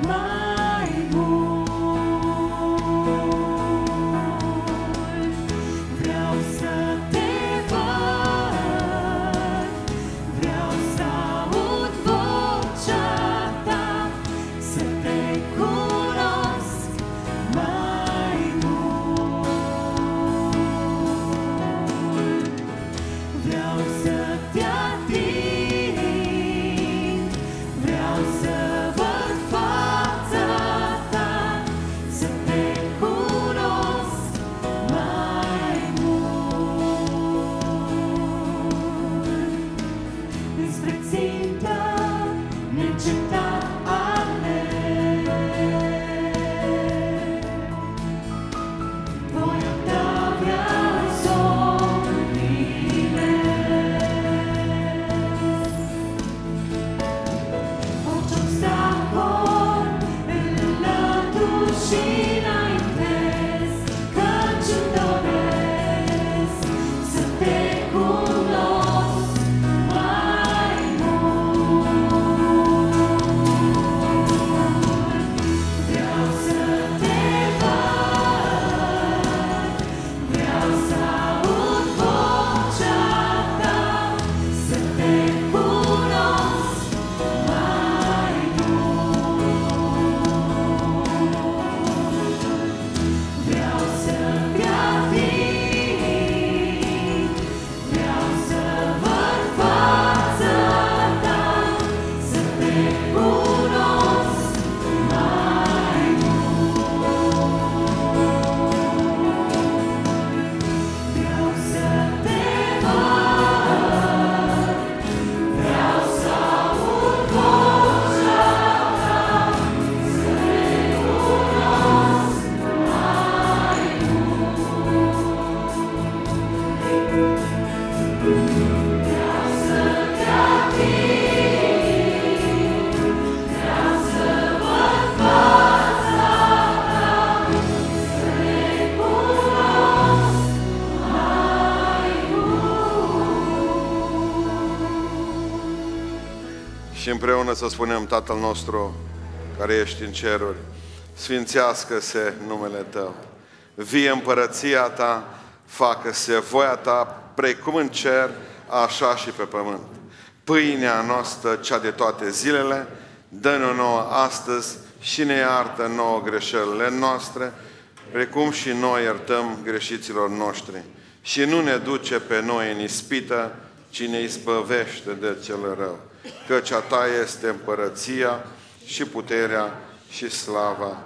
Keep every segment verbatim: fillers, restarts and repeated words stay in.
mai mult. Vreau să te văd, vreau să aud vocea ta, să te cunosc mai mult. Vreau să te ating, vreau să văd fața ta, să te cunosc mai mult. Înspre țintă neîncetat alerg, voia ta vreau să o împlinesc. Orice obstacol îl înlătur și înaintez, căci îmi doresc să te cunosc mai mult. Vreau să te văd, vreau să aud vocea ta, să te cunosc mai mult. Vreau să te ating, vreau să văd fața ta, să te cunosc mai mult. Vreau să te văd, vreau să aud vocea ta, să te cunosc mai mult. Vreau să te ating, vreau să văd fața ta, să te cunosc mai mult. Și împreună să spunem: Tatăl nostru care ești în ceruri, sfințească-se numele Tău. Vie împărăția Ta, facă-se voia Ta, precum în cer, așa și pe pământ. Pâinea noastră, cea de toate zilele, dă-ne nouă astăzi și ne iartă nouă greșelile noastre, precum și noi iertăm greșiților noștri. Și nu ne duce pe noi în ispită, ci ne izbăvește de cel rău. Căci a Ta este împărăția și puterea și slava.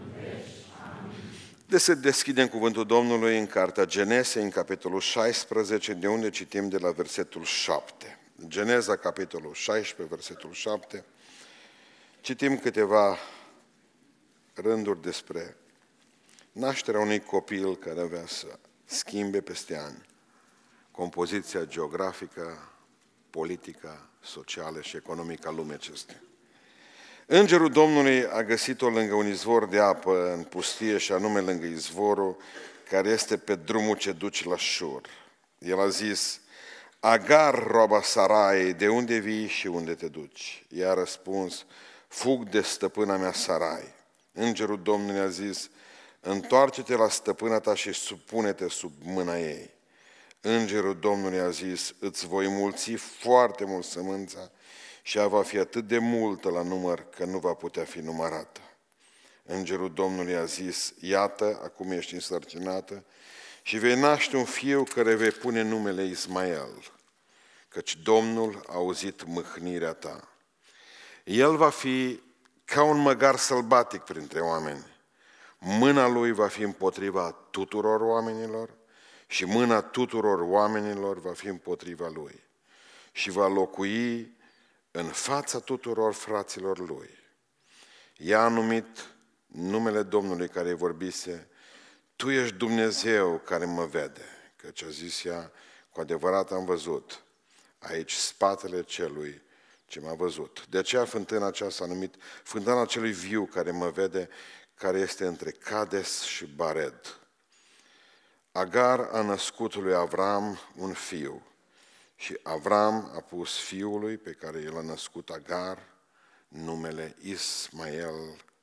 De să deschidem cuvântul Domnului în cartea Genese, în capitolul șaisprezece, de unde citim de la versetul șapte. Geneza, capitolul șaisprezece, versetul șapte. Citim câteva rânduri despre nașterea unui copil care avea să schimbe peste ani compoziția geografică, politică, socială și economică a lumii acestea. Îngerul Domnului a găsit-o lângă un izvor de apă în pustie, și anume lângă izvorul care este pe drumul ce duce la Șur. El a zis: Agar, roaba Sarai, de unde vii și unde te duci? Ea a răspuns: fug de stăpâna mea Sarai. Îngerul Domnului a zis: întoarce-te la stăpâna ta și supune-te sub mâna ei. Îngerul Domnului a zis: îți voi mulți foarte mult sămânța și ea va fi atât de multă la număr că nu va putea fi numărată. Îngerul Domnului a zis: iată, acum ești însărcinată și vei naște un fiu care vei pune numele Ismael, căci Domnul a auzit mâhnirea ta. El va fi ca un măgar sălbatic printre oameni. Mâna lui va fi împotriva tuturor oamenilor și mâna tuturor oamenilor va fi împotriva lui. Și va locui în fața tuturor fraților lui. Ea a numit numele Domnului care îi vorbise: tu ești Dumnezeu care mă vede. Căci a zis ea: cu adevărat am văzut aici spatele celui ce m-a văzut. De aceea fântâna aceasta a numit fântâna celui viu care mă vede, care este între Cades și Bared. Agar a născut lui Avram un fiu și Avram a pus fiului pe care el a născut Agar numele Ismael,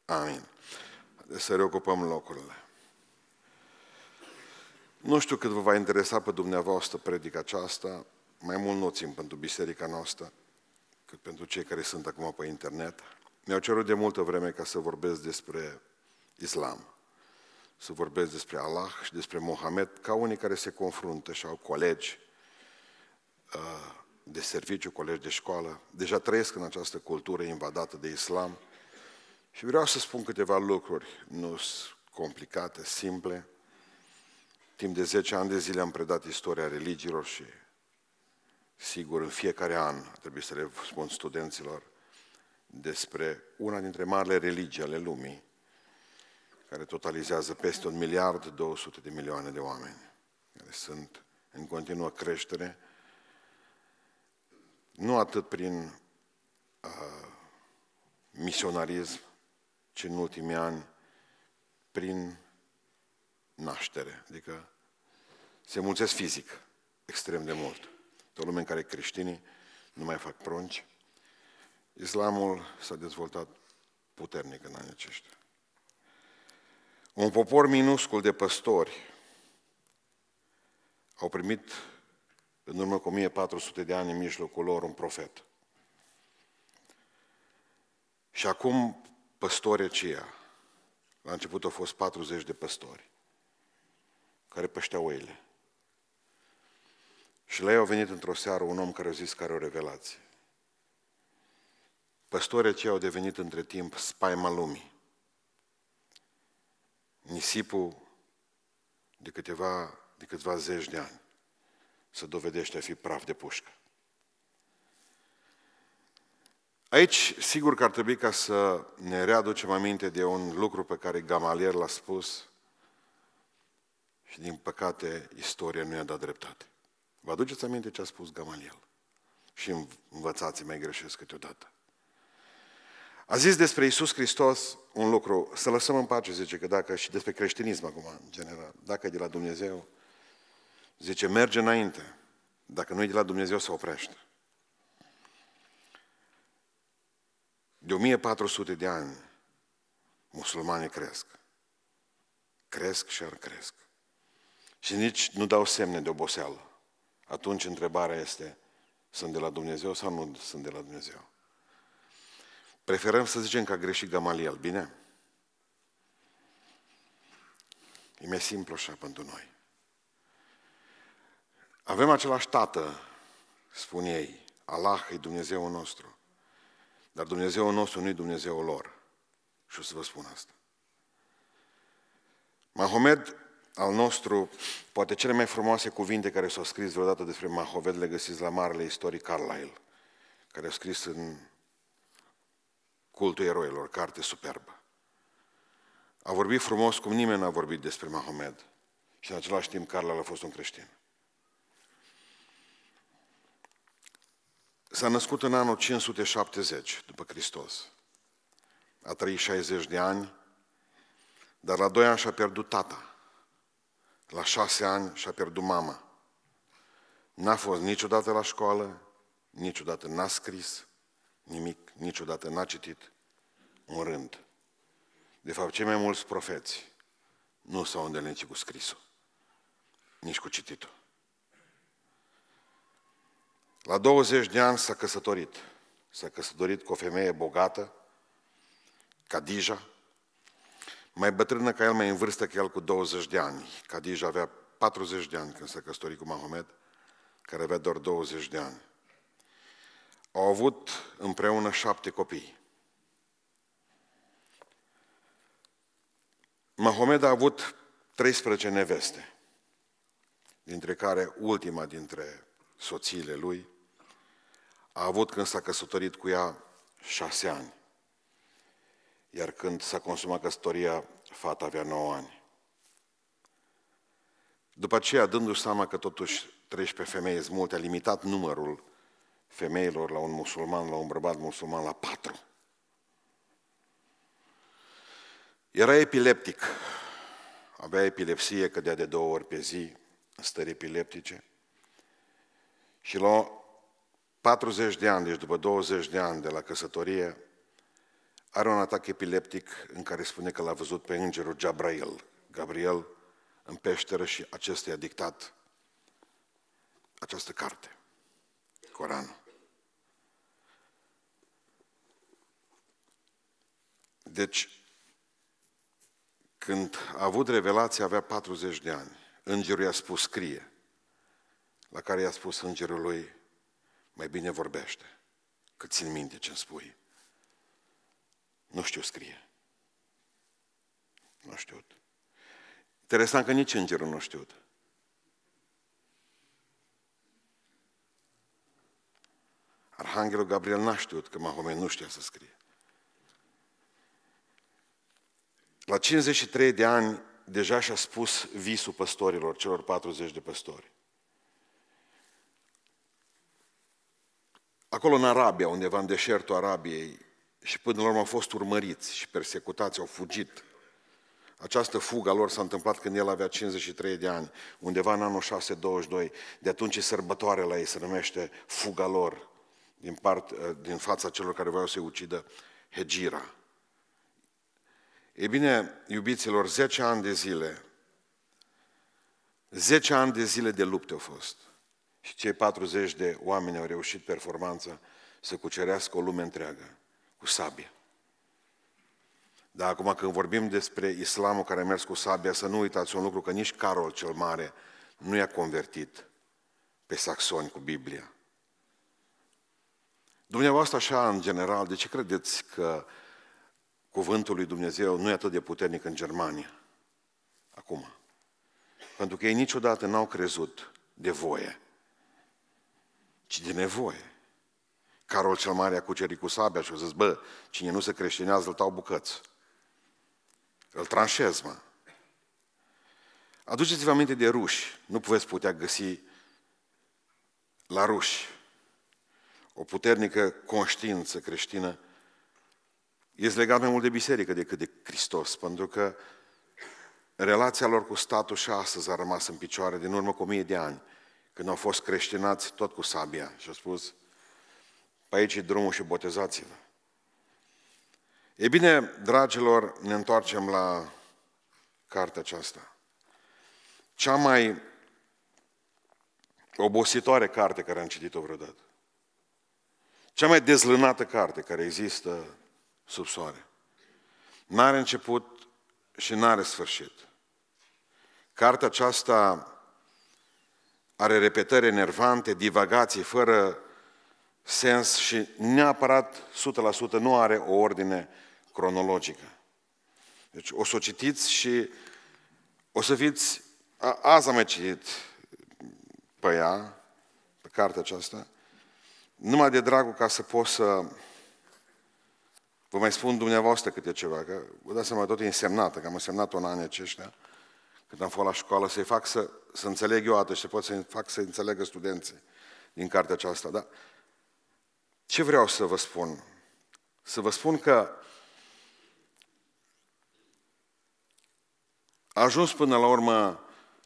Amin. Să reocupăm locurile. Nu știu cât vă va interesa pe dumneavoastră predica aceasta, mai mult nu țin pentru biserica noastră, cât pentru cei care sunt acum pe internet. Mi-au cerut de multă vreme ca să vorbesc despre islam, să vorbesc despre Allah și despre Mohamed, ca unii care se confruntă și au colegi de serviciu, colegi de școală, deja trăiesc în această cultură invadată de islam și vreau să spun câteva lucruri, nu sunt complicate, simple. Timp de zece ani de zile am predat istoria religiilor și, sigur, în fiecare an trebuie să le spun studenților despre una dintre marile religii ale lumii, care totalizează peste un miliard două sute de milioane de oameni, care sunt în continuă creștere, nu atât prin uh, misionarism, ci în ultimii ani prin naștere, adică se mulțesc fizic extrem de mult. Tot lumea în care creștinii nu mai fac prunci. Islamul s-a dezvoltat puternic în anii aceștia. Un popor minuscul de păstori au primit în urmă cu o mie patru sute de ani în mijlocul lor un profet. Și acum păstorii aceia, la început au fost patruzeci de păstori, care pășteau oile. Și la ei au venit într-o seară un om care a zis că are o revelație. Păstorii aceia au devenit între timp spaima lumii. Nisipul de câteva, de câțiva zeci de ani se dovedește a fi praf de pușcă. Aici, sigur că ar trebui ca să ne readucem aminte de un lucru pe care Gamaliel l-a spus și, din păcate, istoria nu i-a dat dreptate. Vă aduceți aminte ce a spus Gamaliel? Și învățați, mai greșesc câteodată. A zis despre Iisus Hristos un lucru, să lăsăm în pace, zice, că dacă, și despre creștinism acum, în general, dacă e de la Dumnezeu, zice, merge înainte. Dacă nu e de la Dumnezeu, se oprește. De o mie patru sute de ani, musulmanii cresc. Cresc și ar cresc. Și nici nu dau semne de oboseală. Atunci întrebarea este, sunt de la Dumnezeu sau nu sunt de la Dumnezeu? Preferăm să zicem că a greșit Gamaliel, bine? E mai simplu așa pentru noi. Avem același tată, spun ei, Allah e Dumnezeul nostru. Dar Dumnezeul nostru nu e Dumnezeul lor. Și o să vă spun asta. Mahomed, al nostru, poate cele mai frumoase cuvinte care s-au scris vreodată despre Mahomed le găsiți la marele istoric Carlyle, care a scris în Cultul eroilor, carte superbă. A vorbit frumos cum nimeni n-a vorbit despre Mahomed. Și în același timp Carlyle a fost un creștin. S-a născut în anul cinci sute șaptezeci după Hristos. A trăit șaizeci de ani, dar la doi ani și-a pierdut tata. La șase ani și-a pierdut mama. N-a fost niciodată la școală, niciodată n-a scris nimic, niciodată n-a citit un rând. De fapt, cei mai mulți profeți nu s-au îndelenit cu scrisul, nici cu cititul. La douăzeci de ani s-a căsătorit. S-a căsătorit cu o femeie bogată, Khadija, mai bătrână ca el, mai în vârstă ca el cu douăzeci de ani. Khadija avea patruzeci de ani când s-a căsătorit cu Mahomed, care avea doar douăzeci de ani. Au avut împreună șapte copii. Mahomed a avut treisprezece neveste, dintre care ultima dintre soțiile lui a avut, când s-a căsătorit cu ea, șase ani. Iar când s-a consumat căsătoria, fata avea nouă ani. După aceea, dându-și seama că totuși treisprezece femei sunt multe, a limitat numărul femeilor la un musulman, la un bărbat musulman, la patru. Era epileptic. Avea epilepsie, cădea de două ori pe zi, în stări epileptice. Și la patruzeci de ani, deci după douăzeci de ani de la căsătorie, are un atac epileptic în care spune că l-a văzut pe îngerul Gabriel, Gabriel în peșteră și acesta i-a dictat această carte, Coranul. Deci, când a avut revelația, avea patruzeci de ani. Îngerul i-a spus, scrie. La care i-a spus îngerul lui, mai bine vorbește, că țin minte ce-mi spui. Nu știu scrie. Nu știut. Interesant că nici îngerul nu știut. Arhanghelul Gabriel n-a știut că Mahomet nu știa să scrie. La cincizeci și trei de ani deja și-a spus visul păstorilor, celor patruzeci de păstori. Acolo în Arabia, undeva în deșertul Arabiei, și până la urmă au fost urmăriți și persecutați, au fugit. Această fugă lor s-a întâmplat când el avea cincizeci și trei de ani, undeva în anul șase sute douăzeci și doi. De atunci e sărbătoare la ei, se numește fuga lor din, part, din fața celor care voiau să-i ucidă, Hegira. E bine, iubiților, zece ani de zile, zece ani de zile de lupte au fost. Și cei patruzeci de oameni au reușit performanța să cucerească o lume întreagă, cu sabie. Dar acum când vorbim despre islamul care a mers cu sabia, să nu uitați un lucru, că nici Carol cel Mare nu i-a convertit pe saxoni cu Biblia. Dumneavoastră așa, în general, de ce credeți că cuvântul lui Dumnezeu nu e atât de puternic în Germania? Acum. Pentru că ei niciodată n-au crezut de voie, ci de nevoie. Carol cel Mare a cucerit cu sabia și a zis, bă, cine nu se creștinează, îl tau bucăți. Îl tranșez, mă. Aduceți-vă aminte de ruși. Nu veți putea găsi la ruși o puternică conștiință creștină. Este legat mai mult de biserică decât de Hristos, pentru că relația lor cu statul și astăzi a rămas în picioare din urmă cu o mie de ani, când au fost creștinați tot cu sabia și au spus, pe aici e drumul și botezați-vă. E bine, dragilor, ne întoarcem la cartea aceasta. Cea mai obositoare carte care am citit-o vreodată. Cea mai dezlănată carte care există sub soare. N-are început și n-are sfârșit. Cartea aceasta are repetări enervante, divagații fără sens și neapărat o sută la sută nu are o ordine cronologică. Deci o să o citiți și o să fiți... A, azi am mai citit pe ea, pe cartea aceasta, numai de dragul ca să pot să vă mai spun dumneavoastră câte ceva, că vă dați seama, tot e însemnată, că am însemnat-o în anii aceștia, când am fost la școală, să-i fac să, să înțeleg eu atât și să pot să fac să înțelegă studenții din cartea aceasta. Dar ce vreau să vă spun? Să vă spun că a ajuns până la urmă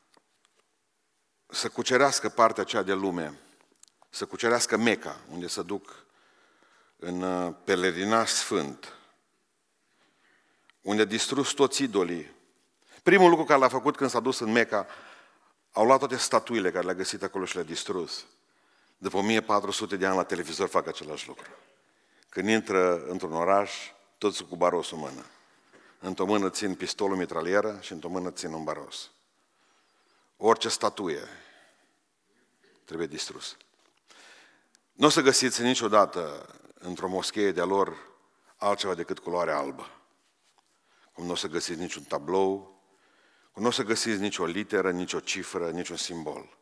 să cucerească partea aceea de lume, să cucerească Meca, unde se duc în pelerinaș sfânt, unde a distrus toți idolii. Primul lucru care l-a făcut când s-a dus în Meca, au luat toate statuile care le-a găsit acolo și le-a distrus. După o mie patru sute de ani la televizor fac același lucru. Când intră într-un oraș, toți cu barosul în mână. Într-o mână țin pistolul mitralieră și într-o mână țin un baros. Orice statuie trebuie distrus. Nu o să găsiți niciodată într-o moschee de-a lor altceva decât culoare albă. Cum nu o să găsiți niciun tablou, cum nu o să găsiți nicio literă, nicio cifră, niciun simbol.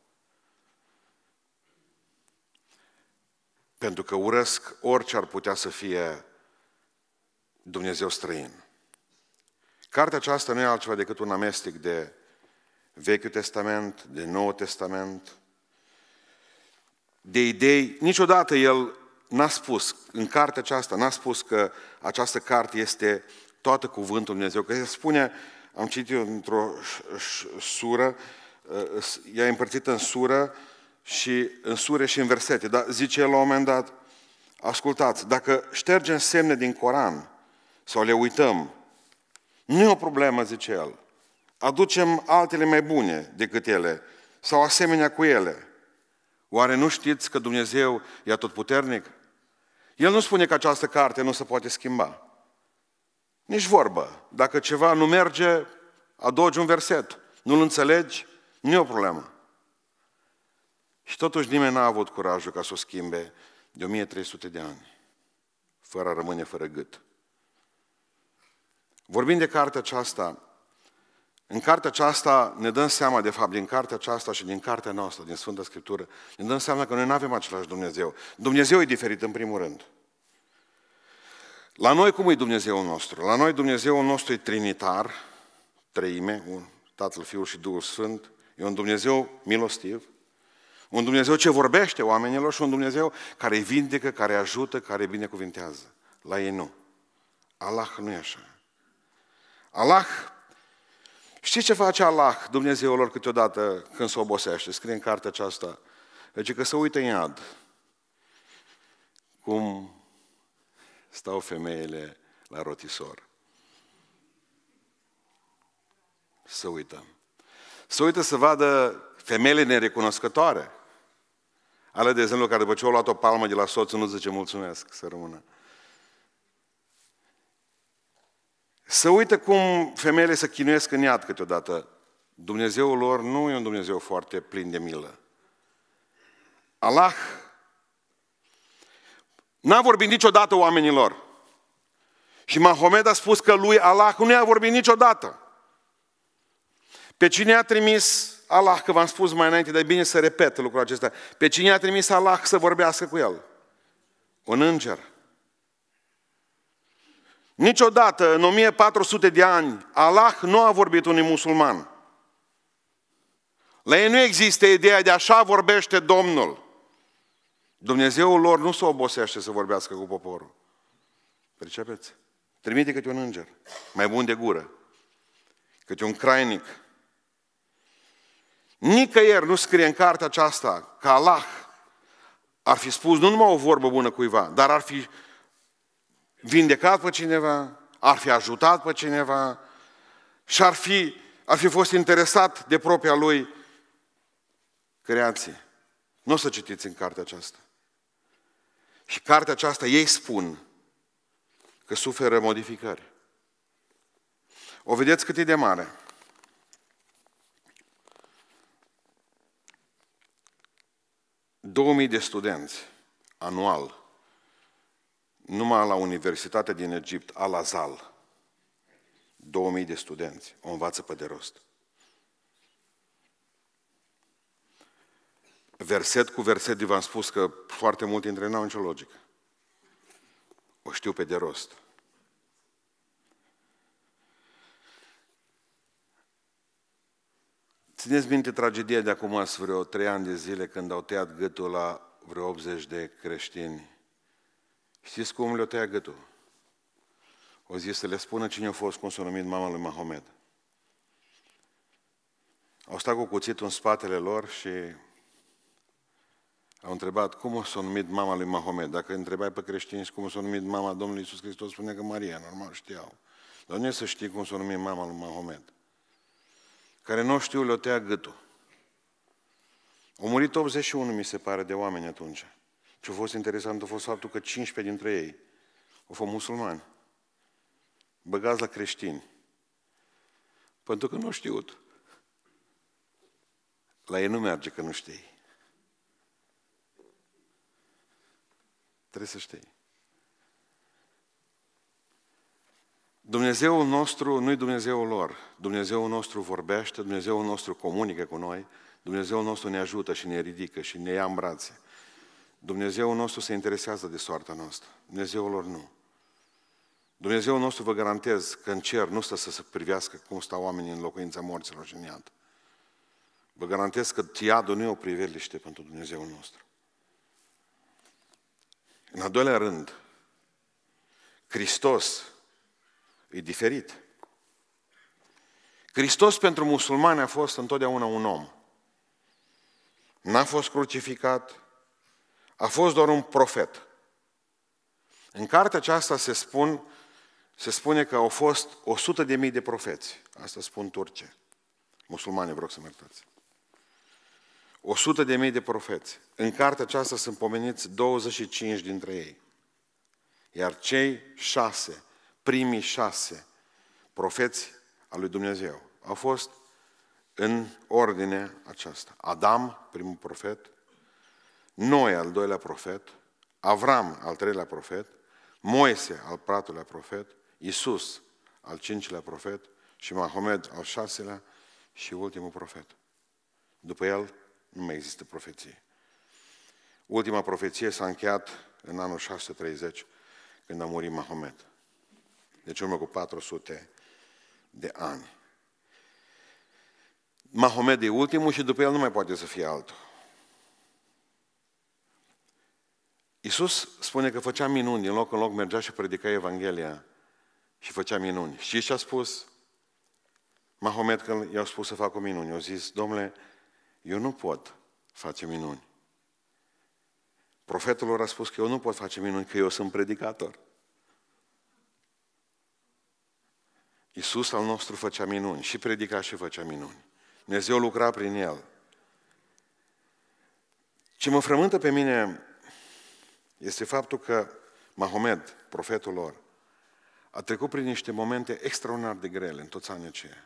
Pentru că urăsc orice ar putea să fie Dumnezeu străin. Cartea aceasta nu e altceva decât un amestec de Vechiul Testament, de Noul Testament, de idei. Niciodată el n-a spus, în cartea aceasta, n-a spus că această carte este toată cuvântul Dumnezeu. Că el spune, am citit într-o sură, ea e împărțită în sură, și în sure și în versete. Dar zice el la un moment dat, ascultați, dacă ștergem semne din Coran sau le uităm. Nu e o problemă, zice el. Aducem altele mai bune decât ele sau asemenea cu ele. Oare nu știți că Dumnezeu e atotputernic? El nu spune că această carte nu se poate schimba. Nici vorbă. Dacă ceva nu merge, adaugi un verset. Nu-l înțelegi, nu e o problemă. Și totuși nimeni n-a avut curajul ca să o schimbe de o mie trei sute de ani, fără a rămâne fără gât. Vorbind de cartea aceasta, în cartea aceasta ne dăm seama, de fapt, din cartea aceasta și din cartea noastră, din Sfânta Scriptură, ne dăm seama că noi nu avem același Dumnezeu. Dumnezeu e diferit în primul rând. La noi cum e Dumnezeul nostru? La noi Dumnezeul nostru e trinitar, treime, un Tatăl, Fiul și Duhul Sfânt. E un Dumnezeu milostiv, un Dumnezeu ce vorbește oamenilor și un Dumnezeu care îi vindecă, care îi ajută, care îi binecuvintează. La ei nu. Allah nu e așa. Allah, știți ce face Allah, Dumnezeul lor, câteodată când se obosește? Scrie în cartea aceasta, zice că se uită în iad cum stau femeile la rotisor. Să uită. Să uită să vadă femeile nerecunoscătoare. Ale, de exemplu, care după ce au luat o palmă de la soț, nu zice mulțumesc, să rămână. Să uită cum femeile se chinuiesc în iad câteodată. Dumnezeul lor nu e un Dumnezeu foarte plin de milă. Allah n-a vorbit niciodată oamenilor. Și Mahomed a spus că lui Allah nu i-a vorbit niciodată. Pe cine a trimis Allah, că v-am spus mai înainte, dar e bine să repet lucrul acesta, pe cine a trimis Allah să vorbească cu el? Un înger. Niciodată, în o mie patru sute de ani, Allah nu a vorbit unui musulman. La ei nu există ideea de așa vorbește Domnul. Dumnezeul lor nu se obosește să vorbească cu poporul. Percepeți? Trimite câte un înger, mai bun de gură, câte un crainic. Nicăieri nu scrie în cartea aceasta că Allah ar fi spus nu numai o vorbă bună cuiva, dar ar fi vindecat pe cineva, ar fi ajutat pe cineva și ar fi, ar fi fost interesat de propria lui creație. Nu o să citiți în cartea aceasta. Și cartea aceasta ei spun că suferă modificări. O vedeți cât e de mare. două mii de studenți anual, numai la Universitatea din Egipt, Al-Azhar, două mii de studenți, o învață pe de rost. Verset cu verset, v-am spus că foarte mulți dintre ei n-au nicio logică. O știu pe de rost. Țineți minte tragedia de acum vreo trei ani de zile când au tăiat gâtul la vreo optzeci de creștini. Știți cum le-au tăiat gâtul? O zis să le spună cine a fost cum s-a numit mama lui Mahomed. Au stat cu cuțitul în spatele lor și au întrebat cum s-a numit mama lui Mahomed. Dacă întrebai pe creștini cum s-a numit mama Domnului Iisus Hristos, spune că Maria, normal știau. Dar nu e să știi cum s-a numit mama lui Mahomed. Care nu știu, le-o tăia gâtul. Au murit optzeci și unu, mi se pare, de oameni atunci. Ce a fost interesant a fost faptul că cincisprezece dintre ei au fost musulmani. Băgați la creștini. Pentru că nu au știut. La ei nu merge că nu știi. Trebuie să știi. Dumnezeul nostru nu-i Dumnezeul lor. Dumnezeul nostru vorbește, Dumnezeul nostru comunică cu noi, Dumnezeul nostru ne ajută și ne ridică și ne ia în brațe. Dumnezeul nostru se interesează de soarta noastră. Dumnezeul lor nu. Dumnezeul nostru, vă garantez că în cer nu stă să se privească cum stau oamenii în locuința morților și în iad. Vă garantez că iadul nu e o priveliște pentru Dumnezeul nostru. În al doilea rând, Hristos e diferit. Hristos pentru musulmani a fost întotdeauna un om. N-a fost crucificat, a fost doar un profet. În cartea aceasta se spun, Se spune că au fost o sută de mii de profeți. Asta spun turce. Musulmani, vreau să mă iertați. O sută de mii de profeți. În cartea aceasta sunt pomeniți douăzeci și cinci dintre ei. Iar cei șase, primii șase profeți al lui Dumnezeu au fost în ordine aceasta. Adam, primul profet, Noe, al doilea profet, Avram, al treilea profet, Moise, al patrulea profet, Iisus, al cincilea profet și Mahomed, al șaselea și ultimul profet. După el nu mai există profeție. Ultima profeție s-a încheiat în anul șase sute treizeci, când a murit Mahomed. Deci urmă cu patru sute de ani. Mahomed e ultimul și după el nu mai poate să fie altul. Iisus spune că făcea minuni, din loc în loc mergea și predica Evanghelia și făcea minuni. Și ce a spus Mahomed când i-au spus să facă minuni? I-au zis, Domnule, eu nu pot face minuni. Profetul lor a spus că eu nu pot face minuni, că eu sunt predicator. Iisus al nostru făcea minuni, și predica și făcea minuni. Dumnezeu lucra prin el. Ce mă frământă pe mine este faptul că Mahomed, profetul lor, a trecut prin niște momente extraordinar de grele în toți anii aceia.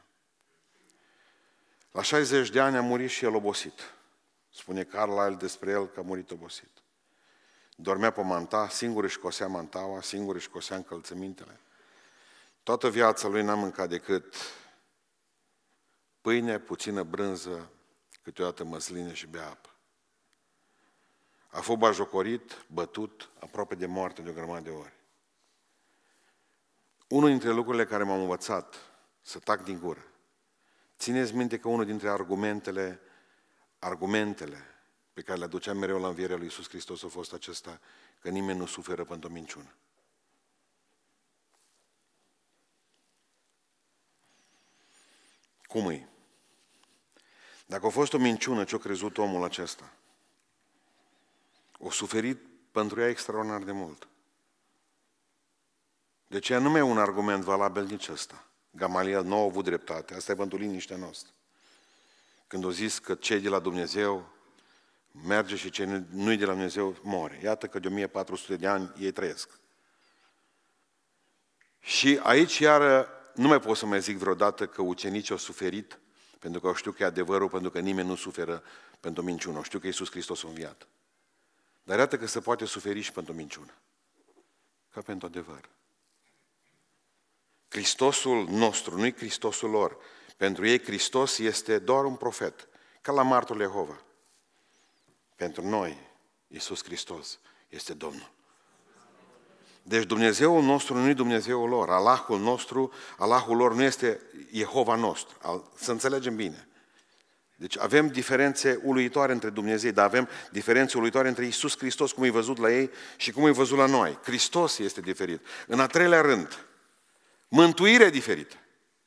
La șaizeci de ani a murit și el obosit. Spune Carlyle despre el că a murit obosit. Dormea pe manta, singur își cosea mantaua, singur își cosea încălțămintele. Toată viața lui n-a mâncat decât pâine, puțină brânză, câteodată măsline și bea apă. A fost bajocorit, bătut, aproape de moarte de o grămadă de ori. Unul dintre lucrurile care m-am învățat să tac din gură. Țineți minte că unul dintre argumentele, argumentele pe care le aduceam mereu la învierea lui Iisus Hristos a fost acesta, că nimeni nu suferă pentru o minciună. Cum e? Dacă a fost o minciună ce-a crezut omul acesta, o suferit pentru ea extraordinar de mult. De aceea nu mai e un argument valabil nici ăsta. Gamaliel nu a avut dreptate, asta e pentru liniștea noastră. Când a zis că cei de la Dumnezeu merge și cei nu-i de la Dumnezeu mori. Iată că de o mie patru sute de ani ei trăiesc. Și aici iară nu mai pot să mai zic vreodată că ucenicii au suferit, pentru că știu că e adevărul, pentru că nimeni nu suferă pentru minciună. Știu că Iisus Hristos a înviat. Dar iată că se poate suferi și pentru minciună. Ca pentru adevăr. Hristosul nostru, nu-i Hristosul lor. Pentru ei Hristos este doar un profet, ca la martorul Jehova. Pentru noi, Iisus Hristos este Domnul. Deci Dumnezeul nostru nu e Dumnezeul lor. Allahul nostru, Allahul lor nu este Jehova nostru. Să înțelegem bine. Deci avem diferențe uluitoare între Dumnezei, dar avem diferențe uluitoare între Iisus Hristos, cum e văzut la ei și cum e văzut la noi. Hristos este diferit. În a treilea rând, mântuirea diferită.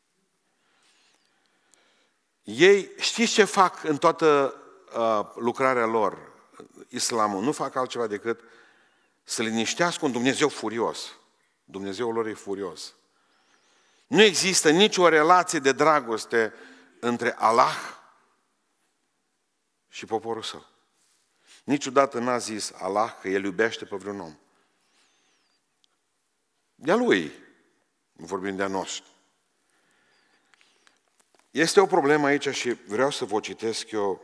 Ei, știți ce fac în toată uh, lucrarea lor, islamul? Nu fac altceva decât să liniștească un Dumnezeu furios. Dumnezeul lor e furios. Nu există nicio relație de dragoste între Allah și poporul său. Niciodată n-a zis Allah că El iubește pe vreun om. De-a Lui, vorbim de-a noastră. Este o problemă aici și vreau să vă citesc eu.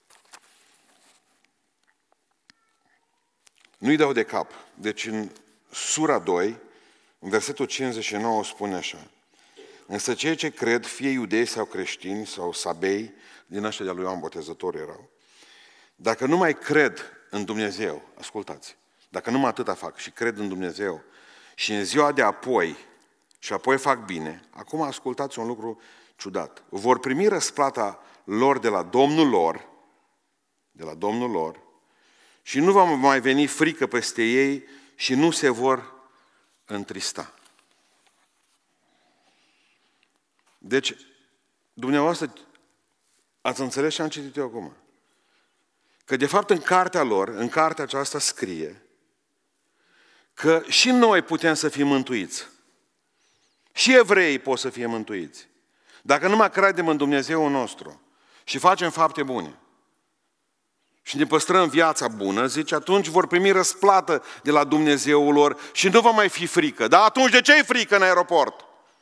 Nu-i dau de cap. Deci în sura doi, în versetul cincizeci și nouă spune așa. Însă cei ce cred, fie iudei sau creștini sau sabei, din ăștia de-a lui Ioan Botezător erau, dacă nu mai cred în Dumnezeu, ascultați, dacă numai atâta fac și cred în Dumnezeu și în ziua de apoi și apoi fac bine, acum ascultați un lucru ciudat. Vor primi răsplata lor de la Domnul lor, de la Domnul lor, și nu va mai veni frică peste ei și nu se vor întrista. Deci, dumneavoastră, ați înțeles ce am citit eu acum? Că de fapt în cartea lor, în cartea aceasta scrie că și noi putem să fim mântuiți. Și evreii pot să fie mântuiți. Dacă numai credem în Dumnezeul nostru și facem fapte bune și ne păstrăm viața bună, zice, atunci vor primi răsplată de la Dumnezeul lor și nu va mai fi frică. Dar atunci de ce e frică în aeroport?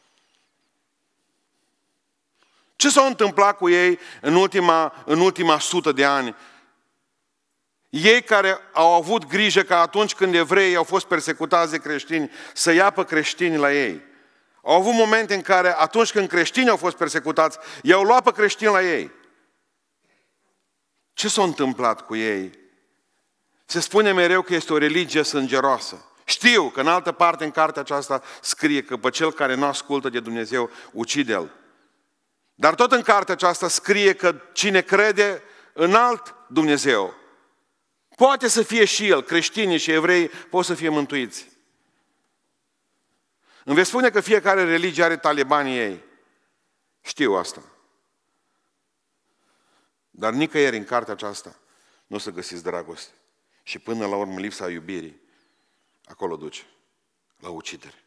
Ce s-a întâmplat cu ei în ultima, în ultima sută de ani? Ei care au avut grijă ca atunci când evreii au fost persecutați de creștini să ia pe creștini la ei. Au avut momente în care atunci când creștinii au fost persecutați, i-au luat pe creștini la ei. Ce s-a întâmplat cu ei? Se spune mereu că este o religie sângeroasă. Știu că în altă parte în cartea aceasta scrie că pe cel care nu ascultă de Dumnezeu, ucide-l. Dar tot în cartea aceasta scrie că cine crede în alt Dumnezeu, poate să fie și el, creștinii și evrei, pot să fie mântuiți. Îmi veți spune că fiecare religie are talibanii ei. Știu asta. Dar nicăieri în cartea aceasta nu o să găsiți dragoste. Și până la urmă lipsa iubirii, acolo duce, la ucidere.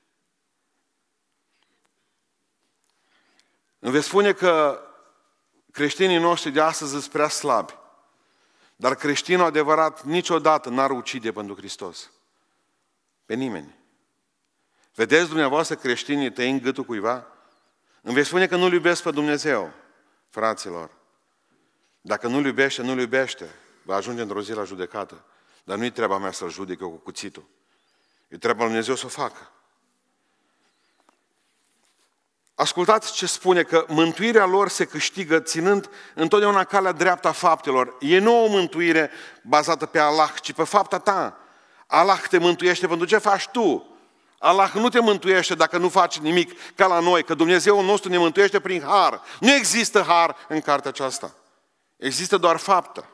Îmi veți spune că creștinii noștri de astăzi sunt prea slabi. Dar creștinul adevărat niciodată n-ar ucide pentru Hristos. Pe nimeni. Vedeți dumneavoastră creștinii tăind gâtul cuiva? Îmi veți spune că nu-L iubesc pe Dumnezeu, fraților. Dacă nu-L iubește, nu-L iubește. Va ajunge într-o zi la judecată. Dar nu-i treaba mea să-L judec eu cu cuțitul. E treaba lui Dumnezeu să o facă. Ascultați ce spune, că mântuirea lor se câștigă ținând întotdeauna calea dreaptă a faptelor. E nu o mântuire bazată pe Allah, ci pe fapta ta. Allah te mântuiește pentru ce faci tu. Allah nu te mântuiește dacă nu faci nimic ca la noi, că Dumnezeul nostru ne mântuiește prin har. Nu există har în cartea aceasta. Există doar faptă.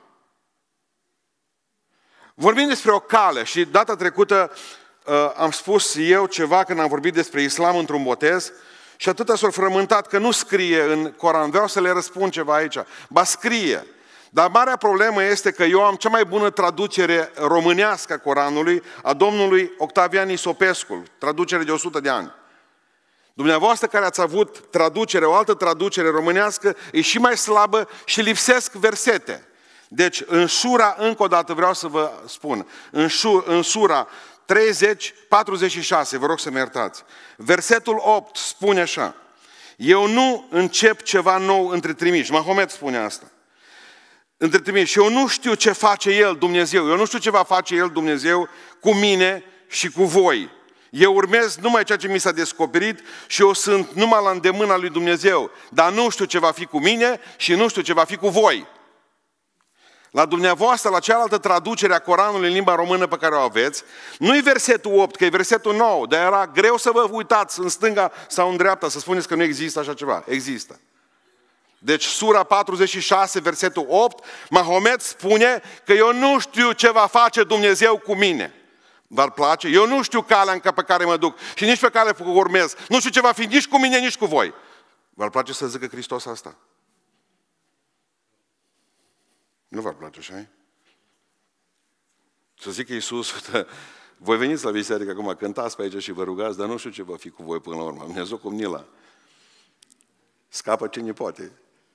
Vorbim despre o cale și data trecută uh, am spus eu ceva când am vorbit despre islam într-un botez și atâta s-au frământat că nu scrie în Coran. Vreau să le răspund ceva aici. Ba scrie. Dar marea problemă este că eu am cea mai bună traducere românească a Coranului a domnului Octavian Isopescu, traducere de o sută de ani. Dumneavoastră care ați avut traducere, o altă traducere românească, e și mai slabă și lipsesc versete. Deci, în sura, încă o dată vreau să vă spun, în, șur, în sura treizeci, patruzeci și șase, vă rog să mă iertați, versetul opt spune așa: eu nu încep ceva nou între trimiși. Mahomet spune asta. Între trimiși. Și eu nu știu ce face El, Dumnezeu. Eu nu știu ce va face El, Dumnezeu, cu mine și cu voi. Eu urmez numai ceea ce mi s-a descoperit și eu sunt numai la îndemâna lui Dumnezeu. Dar nu știu ce va fi cu mine și nu știu ce va fi cu voi. La dumneavoastră, la cealaltă traducere a Coranului în limba română pe care o aveți, nu e versetul opt, că e versetul nouă, dar era greu să vă uitați în stânga sau în dreapta, să spuneți că nu există așa ceva. Există. Deci sura patruzeci și șase, versetul opt, Mahomet spune că eu nu știu ce va face Dumnezeu cu mine. V-ar place? Eu nu știu calea pe care mă duc și nici pe care o urmez. Nu știu ce va fi nici cu mine, nici cu voi. V-ar place să zică Hristos asta? Nu v-ar place, așa? Să zică Iisus, voi veniți la biserică acum, cântați pe aici și vă rugați, dar nu știu ce va fi cu voi până la urmă. Dumnezeu cum Nila. Scapă cine poate.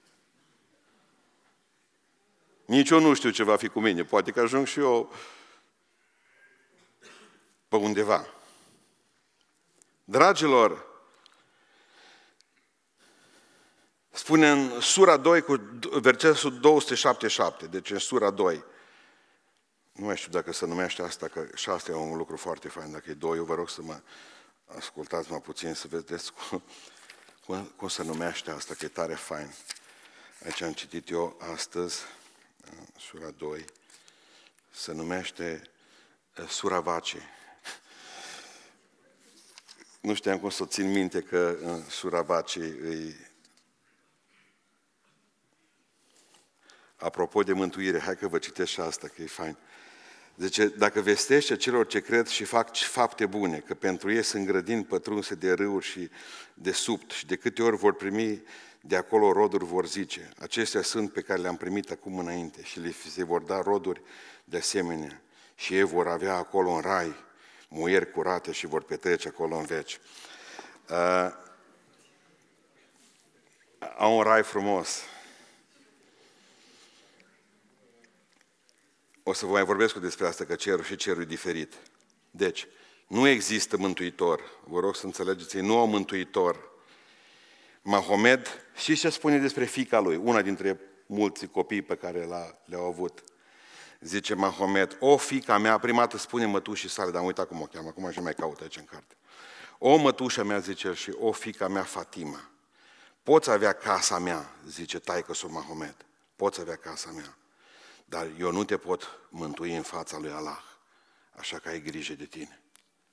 Nici eu nu știu ce va fi cu mine. Poate că ajung și eu pe undeva. Dragilor, spune în sura doi cu versetul două sute șaptezeci și șapte, deci în sura doi. Nu mai știu dacă se numește asta, că și asta e un lucru foarte fain. Dacă e doi, eu vă rog să mă ascultați mai puțin, să vedeți cum, cum, cum se numește asta, că e tare fain. Aici am citit eu astăzi, sura doi, se numește sura Vacii. Nu știam cum să o țin minte că în sura Vacii îi... Apropo de mântuire, hai că vă citesc și asta, că e fain. Zice, dacă vestește celor ce cred și fac fapte bune, că pentru ei sunt grădini pătrunse de râuri și de supt și de câte ori vor primi de acolo roduri, vor zice, acestea sunt pe care le-am primit acum înainte și le se vor da roduri de asemenea și ei vor avea acolo în rai muieri curate și vor petrece acolo în veci. au un rai frumos. O să vă mai vorbesc despre asta, că cerul și cerul e diferit. Deci, nu există mântuitor. Vă rog să înțelegeți, ei nu au mântuitor. Mahomed, și ce spune despre fiica lui, una dintre mulți copii pe care le-au avut. Zice Mahomed, o fiica mea, prima dată spune mătușii sale, dar am uitat cum o cheamă, acum și mai caut aici în carte. O mătușa mea, zice el, și o fiica mea, Fatima. Poți avea casa mea, zice taică-sul Mahomed, poți avea casa mea, dar eu nu te pot mântui în fața lui Allah, așa că ai grijă de tine.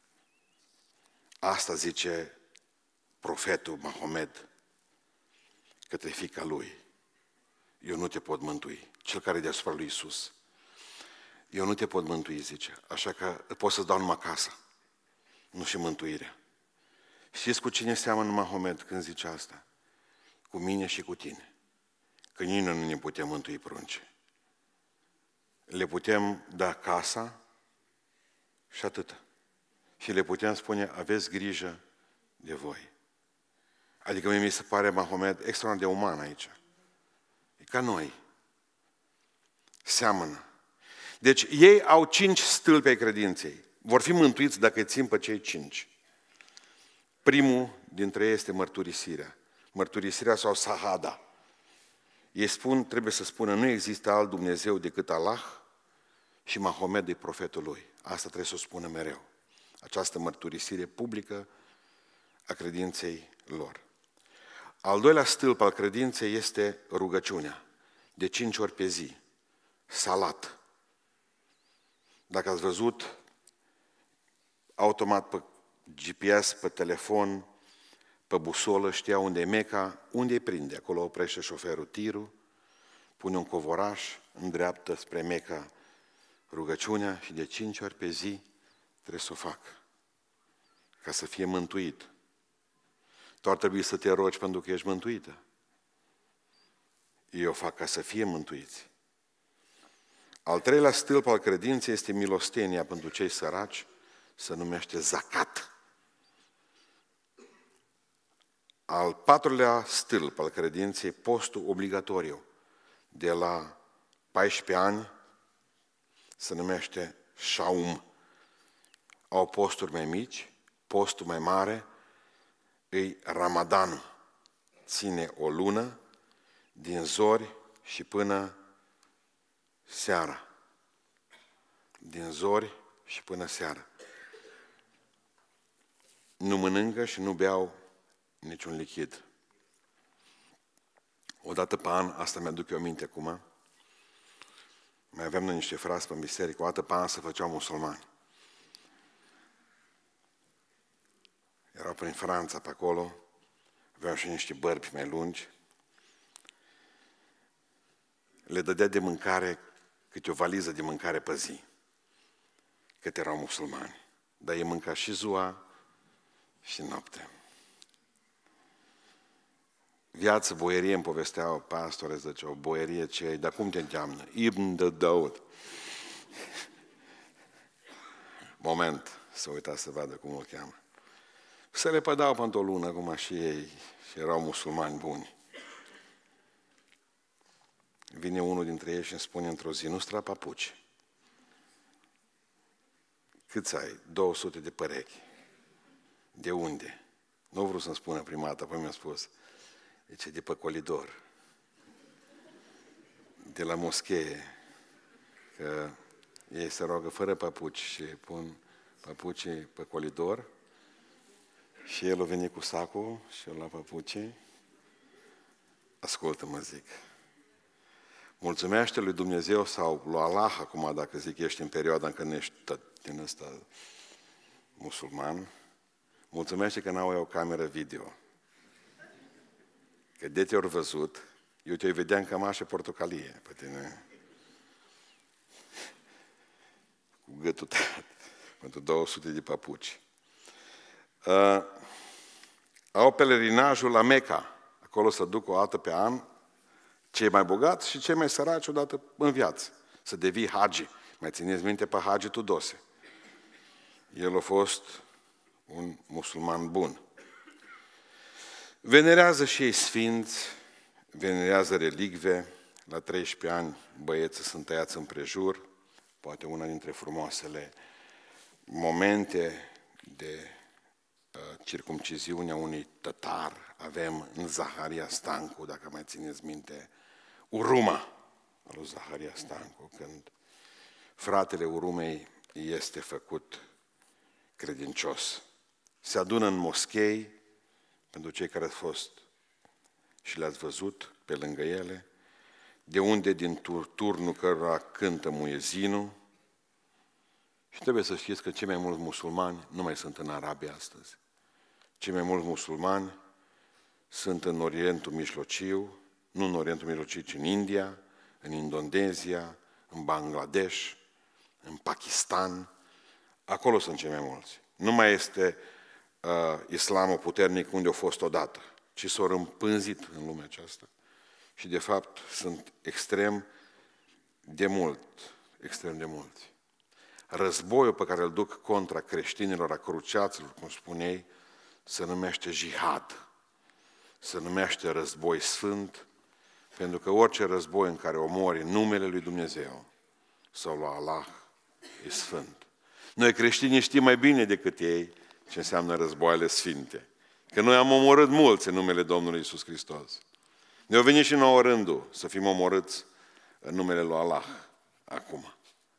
Asta zice profetul Mahomed către fiica lui. Eu nu te pot mântui, cel care e deasupra lui Iisus. Eu nu te pot mântui, zice, așa că pot să-ți dau numai casa, nu și mântuirea. Știți cu cine seamănă Mahomed când zice asta? Cu mine și cu tine. Că nici nu ne putem mântui prunce. Le putem da casa și atât. Și le putem spune, aveți grijă de voi. Adică mie mi se pare Mahomed extraordinar de uman aici. E ca noi. Seamănă. Deci ei au cinci stâlpi ai credinței. Vor fi mântuiți dacă îi țin pe cei cinci. Primul dintre ei este mărturisirea. Mărturisirea sau sahada. Ei spun, trebuie să spună, nu există alt Dumnezeu decât Allah și Mahomed e profetul lui. Asta trebuie să o spună mereu. Această mărturisire publică a credinței lor. Al doilea stâlp al credinței este rugăciunea. De cinci ori pe zi. Salat. Dacă ați văzut automat pe G P S, pe telefon, pe busolă, știa unde e Meca, unde îi prinde. Acolo oprește șoferul tirul, pune un covoraș, îndreaptă spre Meca rugăciunea și de cinci ori pe zi trebuie să o fac. Ca să fie mântuit. Tu ar trebui să te rogi pentru că ești mântuită. Eu fac ca să fie mântuiți. Al treilea stâlp al credinței este milostenia pentru cei săraci, se numește zakat. Al patrulea stâlp al credinței, postul obligatoriu. De la paisprezece ani se numește Shaum. Au posturi mai mici, postul mai mare e Ramadanul. Ține o lună din zori și până seara. Din zori și până seara. Nu mănâncă și nu beau niciun lichid. O dată pe an, asta mi-aduc eu aminte acum, mai aveam noi niște frați pe biserică, o dată pe an se făceau musulmani. Erau prin Franța pe acolo, aveau și niște bărbi mai lungi. Le dădea de mâncare, câte o valiză de mâncare pe zi, cât erau musulmani. Dar ei mânca și ziua și noaptea. Viață, boierie, îmi povesteau pastore, ziceau, boierie ce e, dar cum te încheamnă? Ibn de Daud. Moment, să uita să vadă cum o cheamă. Se le pădau pentru o lună, acum și ei, și erau musulmani buni. Vine unul dintre ei și îmi spune într-o zi, nu stra papuci. Câți ai? două sute de perechi. De unde? Nu vreau să-mi spună prima dată, apoi mi-a spus. Zice, de pe colidor. De la moschee. Că ei se roagă fără papuci și pun papucii pe colidor. Și el a venit cu sacul și eu la papucii. Ascultă-mă, zic. Mulțumește lui Dumnezeu sau lui Allah, acum dacă zic ești în perioada în care nu ești din ăsta musulman, mulțumește că n-au eu o cameră video. Că de te-ori văzut, eu te-o vedea în cămașă portocalie pe tine. Cu gâtul tăiat, pentru două sute de papuci. Uh, au pelerinajul la Meca. Acolo se duc o dată pe an cei mai bogați și cei mai săraci odată în viață. Să devii hagi. Mai țineți minte pe Hagi Tudose. El a fost un musulman bun. Venerează și ei sfinți, venerează relicve, la treisprezece ani băieții sunt tăiați împrejur, poate una dintre frumoasele momente de uh, circumciziune a unui tătar. Avem în Zaharia Stancu, dacă mai țineți minte, uruma lui Zaharia Stancu, când fratele urumei este făcut credincios. Se adună în moschei, pentru cei care ați fost și le-ați văzut pe lângă ele, de unde din turnul cărora cântă muezinul. Și trebuie să știți că cei mai mulți musulmani nu mai sunt în Arabia astăzi. Cei mai mulți musulmani sunt în Orientul Mijlociu, nu în Orientul Mijlociu, ci în India, în Indonezia, în Bangladesh, în Pakistan. Acolo sunt cei mai mulți. Nu mai este uh, islamul puternic unde a fost odată, ci s-au împânzit în lumea aceasta. Și de fapt sunt extrem de mult, extrem de mulți. Războiul pe care îl duc contra creștinilor, a cruciaților, cum spuneai, se numește jihad. Se numește război sfânt, pentru că orice război în care omori numele lui Dumnezeu sau lui Allah e sfânt. Noi creștinii știm mai bine decât ei ce înseamnă războaiele sfinte. Că noi am omorât mulți în numele Domnului Iisus Hristos. Ne-a venit și nouă rândul să fim omorâți în numele lui Allah acum.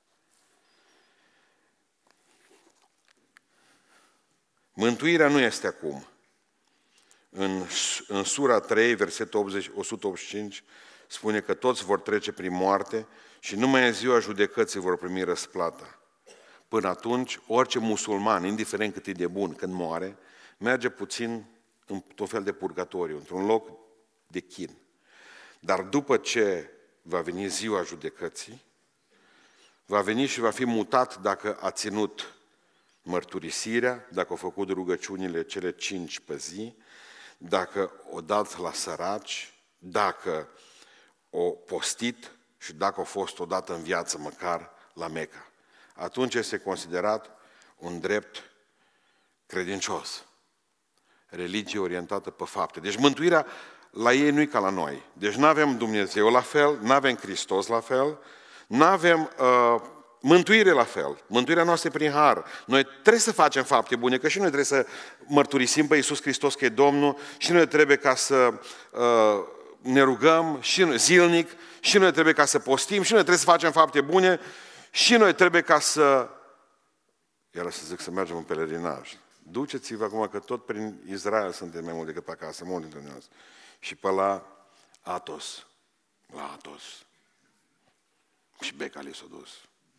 Mântuirea nu este acum. În, în sura trei, versetul optzeci, o sută optzeci și cinci, spune că toți vor trece prin moarte și numai în ziua judecății vor primi răsplata. Până atunci, orice musulman, indiferent cât e de bun, când moare, merge puțin în tot fel de purgatoriu, într-un loc de chin. Dar după ce va veni ziua judecății, va veni și va fi mutat dacă a ținut mărturisirea, dacă a făcut rugăciunile cele cinci pe zi, dacă o dat la săraci, dacă o postit și dacă a fost odată în viață măcar la Meca. Atunci este considerat un drept credincios. Religie orientată pe fapte. Deci mântuirea la ei nu e ca la noi. Deci nu avem Dumnezeu la fel, nu avem Hristos la fel, nu avem uh, mântuire la fel. Mântuirea noastră e prin har. Noi trebuie să facem fapte bune, că și noi trebuie să mărturisim pe Iisus Hristos că e Domnul, și noi trebuie ca să uh, ne rugăm și noi, zilnic, și noi trebuie ca să postim, și noi trebuie să facem fapte bune, și noi trebuie ca să, iar să zic, să mergem în pelerinaj. Duceți-vă acum că tot prin Israel suntem mai mult decât pe acasă, mult dintre noi. Și pe la Atos, la Atos. Și Becali s-a dus.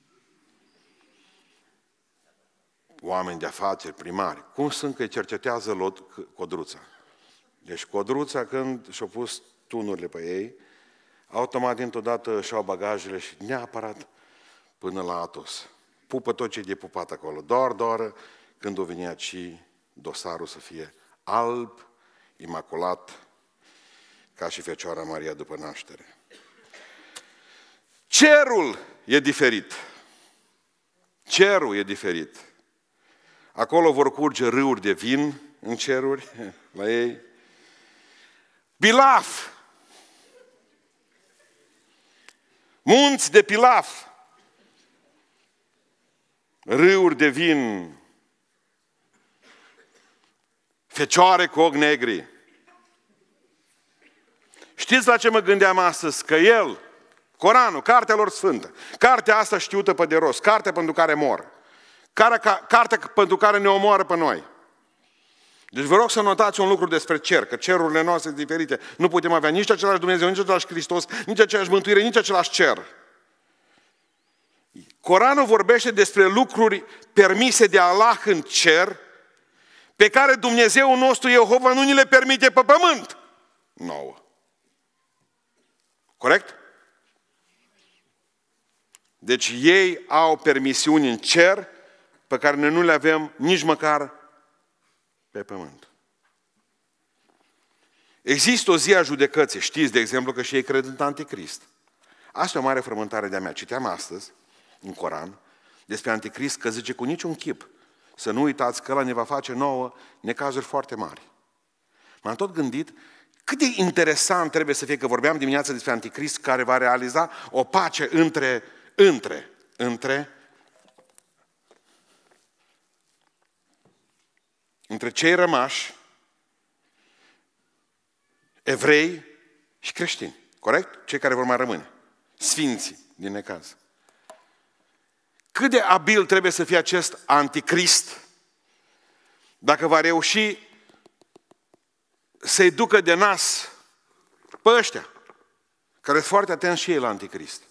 Oameni de afaceri, primari. Cum sunt că îi cercetează lot Codruța? Deci Codruța, când și-a pus tunurile pe ei, automat dintr-o dată și-au bagajele și neapărat până la Atos. Pupă tot ce e de pupat acolo. Doar, doar când o venea și dosarul să fie alb, imaculat, ca și Fecioara Maria după naștere. Cerul e diferit. Cerul e diferit. Acolo vor curge râuri de vin în ceruri, la ei. Pilaf. Munți de pilaf. Râuri de vin. Fecioare cu ochi negri. Știți la ce mă gândeam astăzi? Că el, Coranul, cartea lor sfântă, cartea asta știută pe de rost, cartea pentru care mor, cartea pentru care ne omoară pe noi. Deci vă rog să notați un lucru despre cer, că cerurile noastre sunt diferite. Nu putem avea nici același Dumnezeu, nici același Hristos, nici același mântuire, nici același cer. Coranul vorbește despre lucruri permise de Allah în cer, pe care Dumnezeul nostru, Jehova, nu ni le permite pe pământ. Nouă. Corect? Deci ei au permisiuni în cer pe care noi nu le avem nici măcar pe pământ. Există o zi a judecății. Știți, de exemplu, că și ei cred în Anticrist. Asta e o mare frământare de-a mea. Citeam astăzi, în Coran, despre Anticrist, că zice cu niciun chip să nu uitați că ăla ne va face nouă necazuri foarte mari. M-am tot gândit Cât de interesant trebuie să fie, că vorbeam dimineața despre anticrist care va realiza o pace între, între, între, între cei rămași, evrei și creștini. Corect? Cei care vor mai rămâne. Sfinții din necaz. Cât de abil trebuie să fie acest anticrist dacă va reuși să-i ducă de nas pe ăștia, care sunt foarte atenți și ei la anticrist.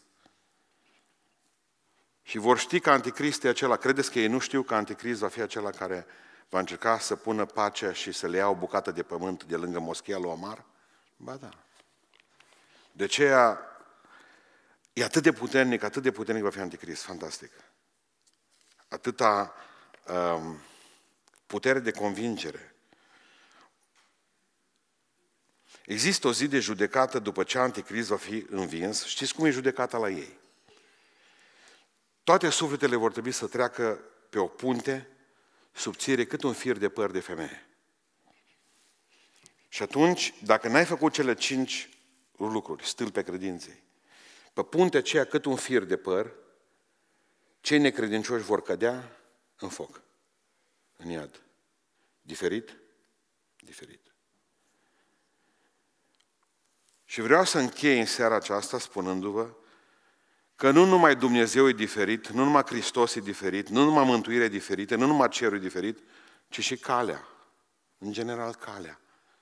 Și vor ști că anticrist e acela. Credeți că ei nu știu că anticrist va fi acela care va încerca să pună pacea și să le ia o bucată de pământ de lângă moschea lui Omar? Ba da. De aceea e atât de puternic, atât de puternic va fi anticrist. Fantastic. Atâta um, putere de convingere. Există o zi de judecată după ce anticrist va fi învins. Știți cum e judecata la ei? Toate sufletele vor trebui să treacă pe o punte subțire cât un fir de păr de femeie. Și atunci, dacă n-ai făcut cele cinci lucruri, stâlpe credinței, pe puntea aceea cât un fir de păr, cei necredincioși vor cădea în foc, în iad. Diferit? Diferit. Și vreau să închei în seara aceasta spunându-vă că nu numai Dumnezeu e diferit, nu numai Hristos e diferit, nu numai mântuirea e diferită, nu numai cerul e diferit, ci și calea, în general calea,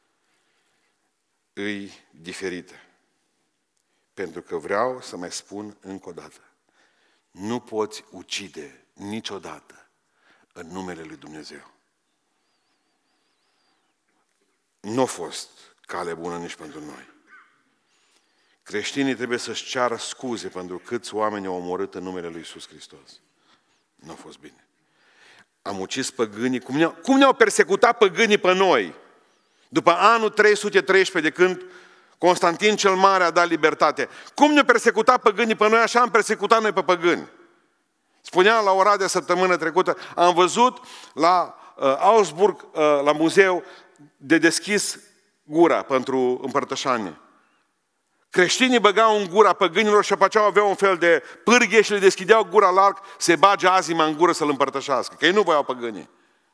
e diferită. Pentru că vreau să mai spun încă o dată, nu poți ucide niciodată în numele lui Dumnezeu. Nu a fost cale bună nici pentru noi. Creștinii trebuie să-și ceară scuze pentru câți oameni au omorât în numele lui Iisus Hristos. Nu a fost bine. Am ucis păgânii. Cum ne-au, cum ne-au persecutat păgânii pe noi? După anul trei sute treisprezece, de când Constantin cel Mare a dat libertate. Cum ne-au persecutat păgânii pe noi, așa am persecutat noi pe păgâni. Spunea la Oradea săptămână trecută, am văzut la uh, Augsburg, uh, la muzeu, de deschis gura pentru împărtășanie. Creștinii băgau în gura păgânilor și apoi aveau un fel de pârghie și le deschideau gura larg să bage azima în gură să-l împărtășească. Că ei nu voiau păgânii.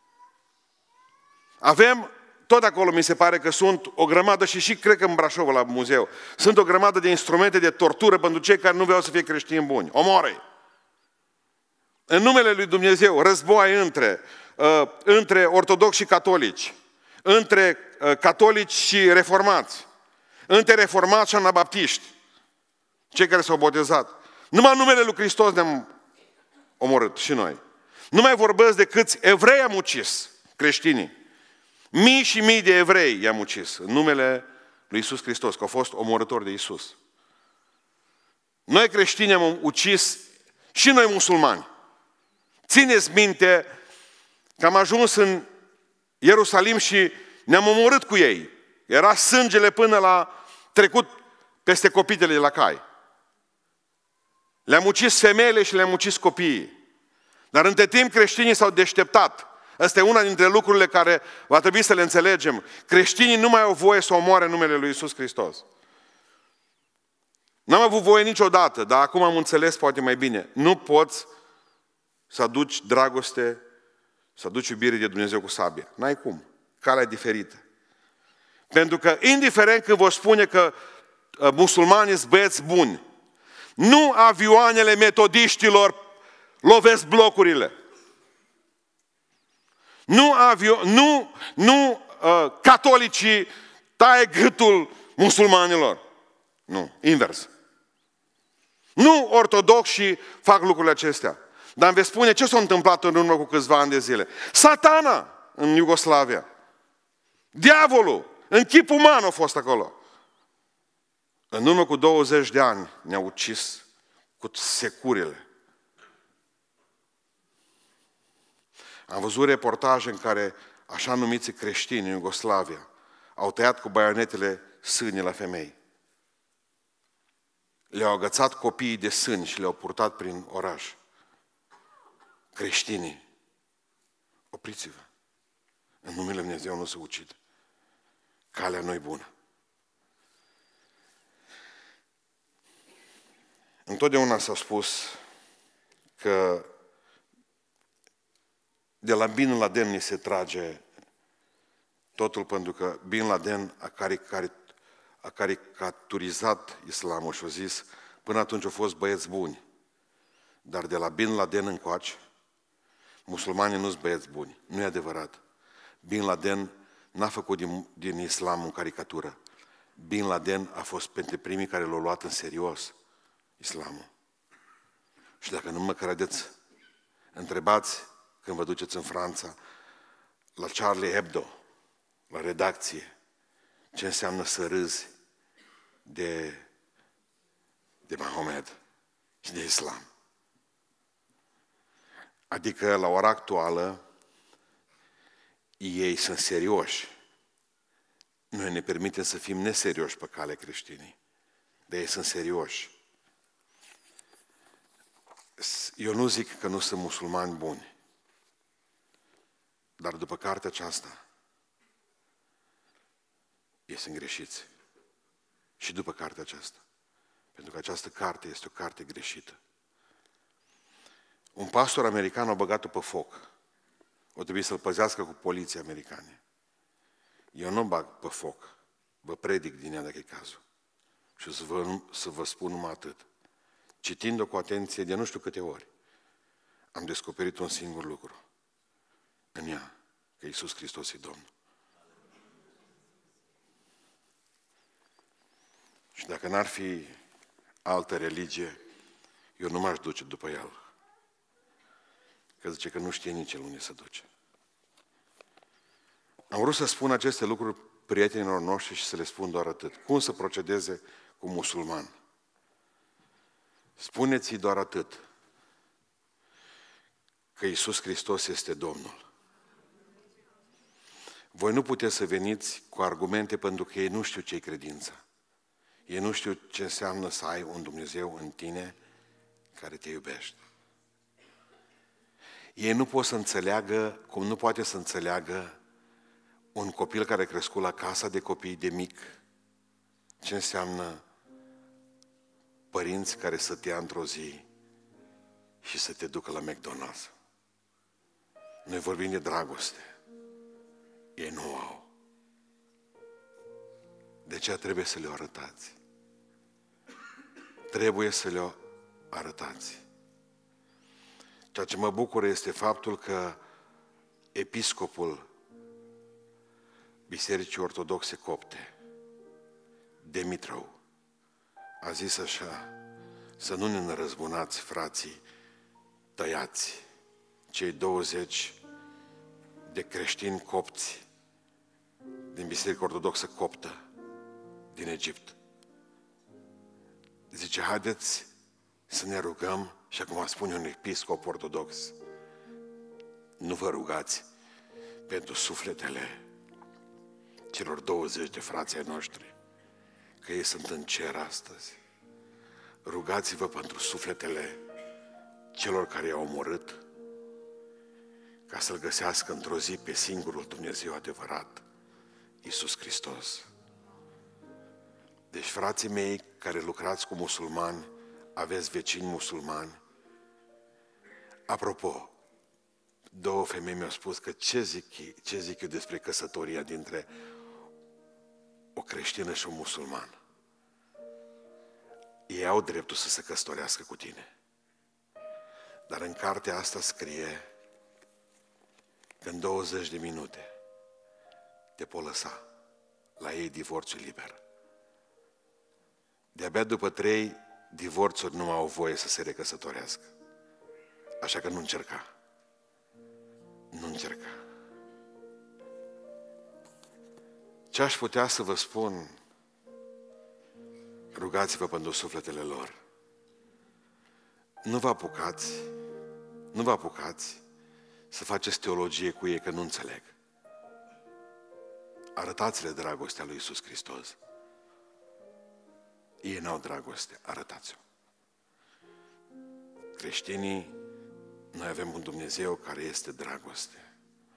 Avem, tot acolo mi se pare că sunt o grămadă, și și cred că în Brașov la muzeu, sunt o grămadă de instrumente de tortură pentru cei care nu vreau să fie creștini buni. Omoară-i! În numele lui Dumnezeu, război între, uh, între ortodoxi și catolici, între uh, catolici și reformați, între reformați și anabaptiști, cei care s-au botezat. Numai numele lui Hristos ne-am omorât și noi. Nu mai vorbesc de câți evrei am ucis, creștinii. Mii și mii de evrei i-am ucis în numele lui Iisus Hristos, că au fost omorători de Iisus. Noi creștini am ucis și noi musulmani. Țineți minte că am ajuns în Ierusalim și ne-am omorât cu ei. Era sângele până la trecut peste copitele de la cai. Le-am ucis femeile și le-am ucis copiii. Dar între timp creștinii s-au deșteptat. Asta e una dintre lucrurile care va trebui să le înțelegem. Creștinii nu mai au voie să omoare numele lui Iisus Hristos. N-am avut voie niciodată, dar acum am înțeles poate mai bine. Nu poți să aduci dragoste, să aduci iubire de Dumnezeu cu sabia. N-ai cum. Calea e diferită. Pentru că, indiferent când vă spune că uh, musulmanii sunt băieți buni, nu avioanele metodiștilor lovesc blocurile. Nu, avio, nu, nu uh, catolicii taie gâtul musulmanilor. Nu, invers. Nu ortodoxii fac lucrurile acestea. Dar îmi veți spune ce s-a întâmplat în urmă cu câțiva ani de zile. Satana în Iugoslavia. Diavolul în chip uman a fost acolo. În urmă cu douăzeci de ani ne-au ucis cu securile. Am văzut reportaje în care așa numiți creștini în Iugoslavia au tăiat cu baionetele sâni la femei. Le-au agățat copiii de sâni și le-au purtat prin oraș. Creștinii, opriți-vă. În numele Lui Dumnezeu nu se ucid. Calea nu-i bună. Întotdeauna s-a spus că de la Bin Laden ni se trage totul, pentru că Bin Laden a, caricat, a caricaturizat islamul și a zis până atunci au fost băieți buni, dar de la Bin Laden încoace musulmanii nu sunt băieți buni. Nu e adevărat. Bin Laden n-a făcut din, din islam o caricatură. Bin Laden a fost printre primii care l-au luat în serios islamul. Și dacă nu mă credeți, întrebați când vă duceți în Franța la Charlie Hebdo, la redacție, ce înseamnă să râzi de, de Mahomed și de islam. Adică, la ora actuală, ei sunt serioși. Noi ne permitem să fim neserioși pe cale creștinii. Dar ei sunt serioși. Eu nu zic că nu sunt musulmani buni. Dar după cartea aceasta, ei sunt greșiți. Și după cartea aceasta. Pentru că această carte este o carte greșită. Un pastor american a băgat-o pe foc. O trebuie să-l păzească cu poliția americane. Eu nu bag pe foc. Vă predic din ea dacă e cazul. Și să vă, să vă spun numai atât. Citind-o cu atenție de nu știu câte ori, am descoperit un singur lucru. În ea, că Iisus Hristos e Domnul. Și dacă n-ar fi altă religie, eu nu m-aș duce după el. Că zice că nu știe nici el unde se duce. Am vrut să spun aceste lucruri prietenilor noștri și să le spun doar atât. Cum să procedeze cu musulman? Spuneți-i doar atât. Că Iisus Hristos este Domnul. Voi nu puteți să veniți cu argumente pentru că ei nu știu ce-i credința. Ei nu știu ce înseamnă să ai un Dumnezeu în tine care te iubește. Ei nu pot să înțeleagă, cum nu poate să înțeleagă un copil care a crescut la casa de copii de mic, ce înseamnă părinți care să te ia într-o zi și să te ducă la McDonald's. Noi vorbim de dragoste. Ei nu au. De aceea trebuie să le arătați. Trebuie să le arătați. Ceea ce mă bucură este faptul că episcopul Bisericii Ortodoxe Copte, Dimitrov, a zis așa: să nu ne înrăzbunați, frații tăiați, cei douăzeci de creștini copți din Biserica Ortodoxă Coptă din Egipt. Zice, haideți să ne rugăm, și acum spune un episcop ortodox, nu vă rugați pentru sufletele celor douăzeci de frații ai noștri, că ei sunt în cer astăzi. Rugați-vă pentru sufletele celor care i-au omorât, ca să-L găsească într-o zi pe singurul Dumnezeu adevărat, Iisus Hristos. Deci, frații mei care lucrați cu musulmani, aveți vecini musulmani. Apropo, două femei mi-au spus că ce zic, ce zic eu despre căsătoria dintre o creștină și un musulman. Ei au dreptul să se căsătorească cu tine. Dar în cartea asta scrie că în douăzeci de minute te pot lăsa. La ei divorțul liber. De-abia după trei divorțuri nu au voie să se recăsătorească. Așa că nu încerca. Nu încerca. Ce aș putea să vă spun? Rugați-vă pentru sufletele lor. Nu vă apucați, nu vă apucați să faceți teologie cu ei, că nu înțeleg. Arătați-le dragostea lui Iisus Hristos. Ei n-au dragoste, arătați-o. Creștinii, noi avem un Dumnezeu care este dragoste.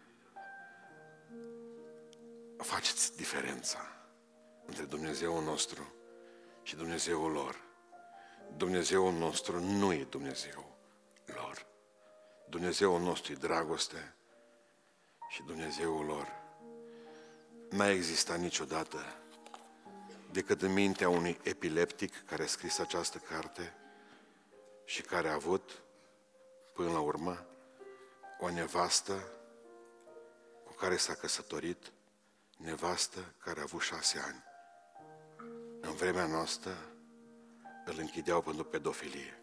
Faceți diferența între Dumnezeul nostru și Dumnezeul lor. Dumnezeul nostru nu e Dumnezeu lor. Dumnezeul nostru e dragoste și Dumnezeul lor n-a existat niciodată decât în mintea unui epileptic care a scris această carte și care a avut, până la urmă, o nevastă cu care s-a căsătorit, nevastă care a avut șase ani. În vremea noastră îl închideau pentru pedofilie.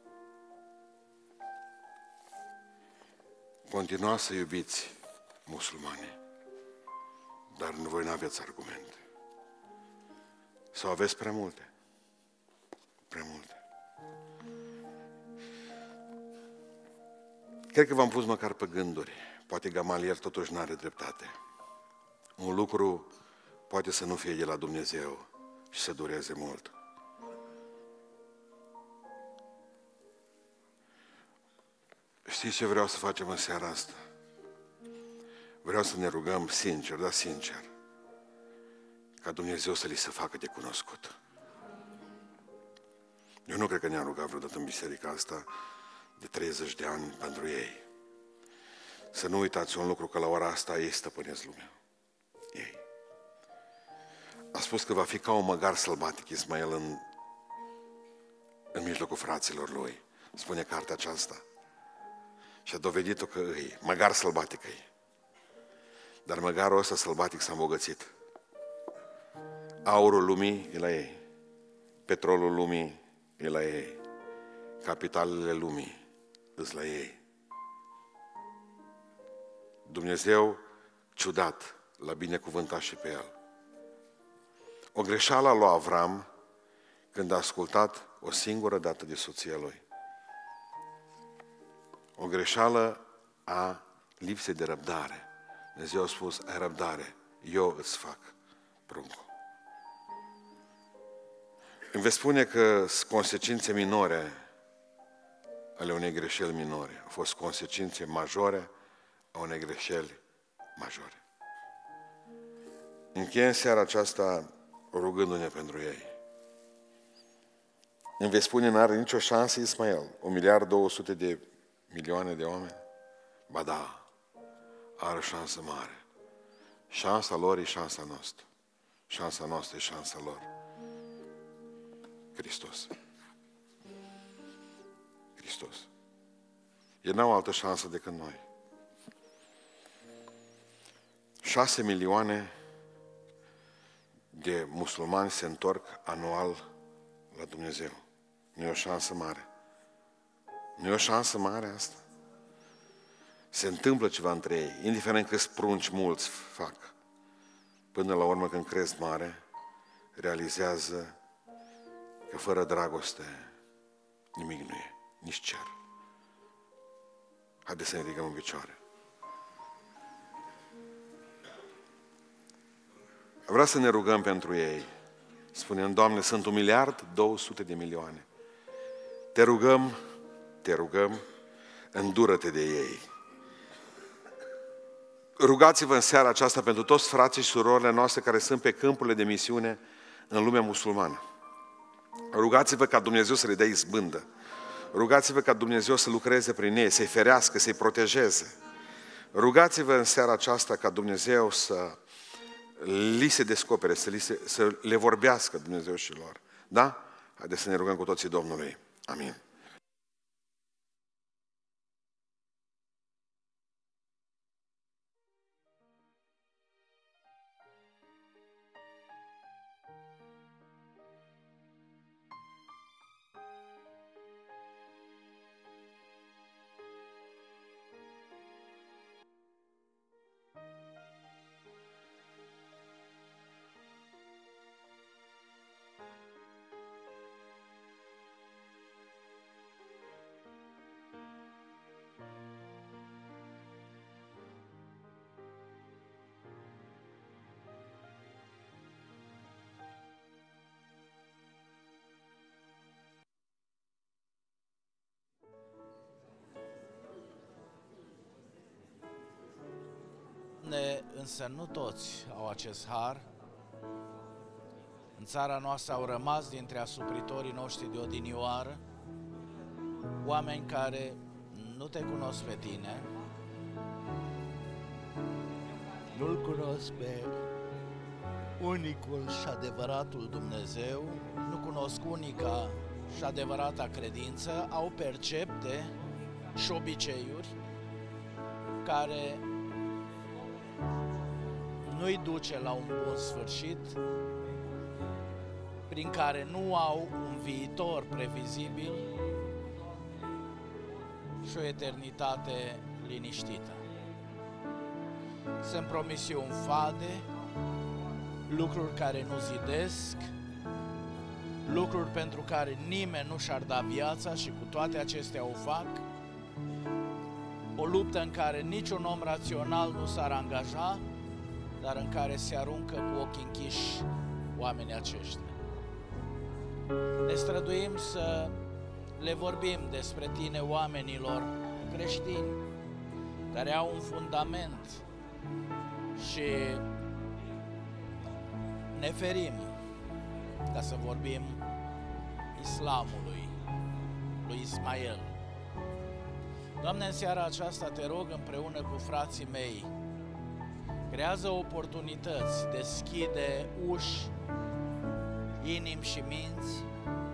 Continuați să iubiți musulmanii, dar voi nu aveți argumente. Sau aveți prea multe? Prea multe. Cred că v-am pus măcar pe gânduri. Poate Gamaliel totuși n-are dreptate. Un lucru poate să nu fie de la Dumnezeu și să dureze mult. Știți ce vreau să facem în seara asta? Vreau să ne rugăm sincer, da sincer, ca Dumnezeu să li se facă de cunoscut. Eu nu cred că ne-am rugat vreodată în biserica asta de treizeci de ani pentru ei. Să nu uitați un lucru, că la ora asta ei stăpânesc lumea. Ei. A spus că va fi ca un măgar sălbatic Ismael în, în mijlocul fraților lui. Spune cartea aceasta. Și a dovedit-o că îi, măgar sălbatic îi. Dar măgarul ăsta sălbatic s-a îmbogățit. Aurul lumii e la ei. Petrolul lumii e la ei. Capitalele lumii sunt la ei. Dumnezeu, ciudat, l-a binecuvântat și pe el. O greșeală a lui Avram când a ascultat o singură dată de soția lui. O greșeală a lipsei de răbdare. Dumnezeu a spus, ai răbdare, eu îți fac pruncul. Îmi veți spune că sunt consecințe minore ale unei greșeli minore. Au fost consecințe majore a unei greșeli majore. Încheiem seara aceasta rugându-ne pentru ei. Îmi veți spune, n-are nicio șansă Ismael, un miliard două sute de milioane de oameni? Ba da, are o șansă mare. Șansa lor e șansa noastră. Șansa noastră e șansa lor. Hristos. Hristos. Ei n-au altă șansă decât noi. Șase milioane de musulmani se întorc anual la Dumnezeu. Nu e o șansă mare. Nu e o șansă mare asta. Se întâmplă ceva între ei, indiferent că sprunci mulți fac. Până la urmă, când cresc mare, realizează că fără dragoste nimic nu e, nici cer. Haideți să ne ridicăm în picioare. Vreau să ne rugăm pentru ei. Spunem, Doamne, sunt un miliard două sute de milioane. Te rugăm, te rugăm, îndură-te de ei. Rugați-vă în seara aceasta pentru toți frații și surorile noastre care sunt pe câmpurile de misiune în lumea musulmană. Rugați-vă ca Dumnezeu să le dea izbândă. Rugați-vă ca Dumnezeu să lucreze prin ei, să-i ferească, să-i protejeze. Rugați-vă în seara aceasta ca Dumnezeu să li se descopere, să, li se, să le vorbească Dumnezeu și lor. Da? Haideți să ne rugăm cu toții Domnului. Amin. Ne, însă nu toți au acest har. În țara noastră au rămas dintre asupritorii noștri de odinioară oameni care nu te cunosc pe tine, nu-L cunosc pe unicul și adevăratul Dumnezeu, nu cunosc unica și adevărata credință, au percepte și obiceiuri care nu-i duce la un bun sfârșit, prin care nu au un viitor previzibil și o eternitate liniștită. Sunt promisiuni fade, lucruri care nu zidesc, lucruri pentru care nimeni nu și-ar da viața și cu toate acestea o fac, o luptă în care niciun om rațional nu s-ar angaja, dar în care se aruncă cu ochii închiși oamenii aceștia. Ne străduim să le vorbim despre tine oamenilor creștini care au un fundament și ne ferim ca să vorbim islamului, lui Ismael. Doamne, în seara aceasta te rog împreună cu frații mei, creează oportunități, deschide uși, inimi și minți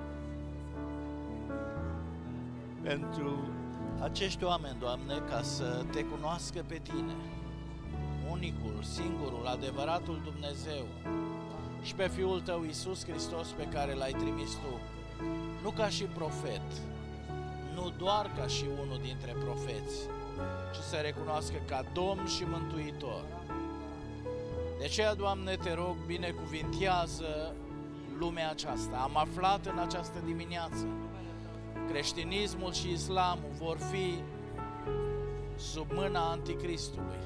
pentru acești oameni, Doamne, ca să te cunoască pe tine, unicul, singurul, adevăratul Dumnezeu, și pe Fiul Tău, Iisus Hristos, pe care L-ai trimis Tu, nu ca și profet, nu doar ca și unul dintre profeți, ci să recunoască ca Domn și Mântuitor. De aceea, Doamne, te rog, binecuvintează lumea aceasta. Am aflat în această dimineață, creștinismul și islamul vor fi sub mâna anticristului.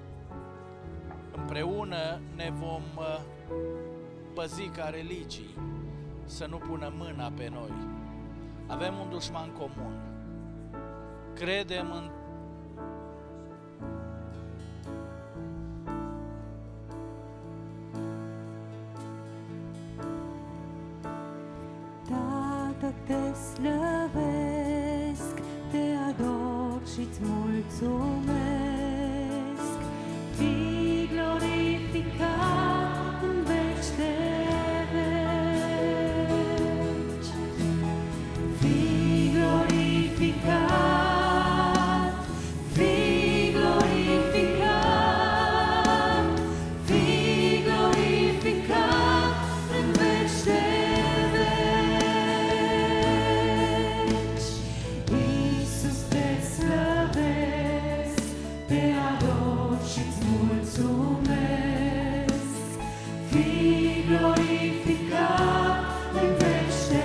Împreună ne vom păzi ca religii să nu pună mâna pe noi. Avem un dușman comun. Credem în Tată, te slăvesc, te ador și-ți mulțumesc. Fii glorificat în veci de veci. Fii glorificat, fii glorificat, fii glorificat în veci de veci. Iisus, te slăvesc, te ador și-ți mulțumesc. Fii glorificat în veci de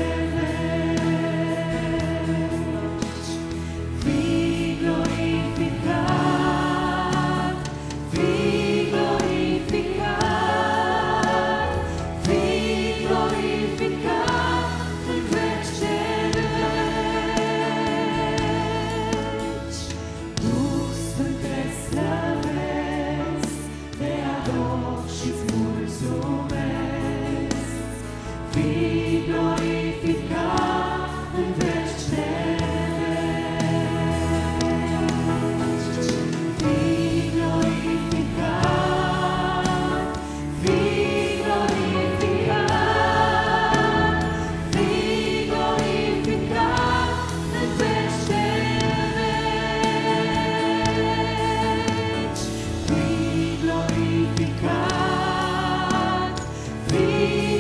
veci. Fii glorificat, fii glorificat, fii glorificat în veci de veci. Duh Sfânt, te slăvesc, te ador și-ți mulțumesc. Fii glorificat în veci de veci. Fii glorificat, fii glorificat, fii glorificat în veci de veci. Fii glorificat, fii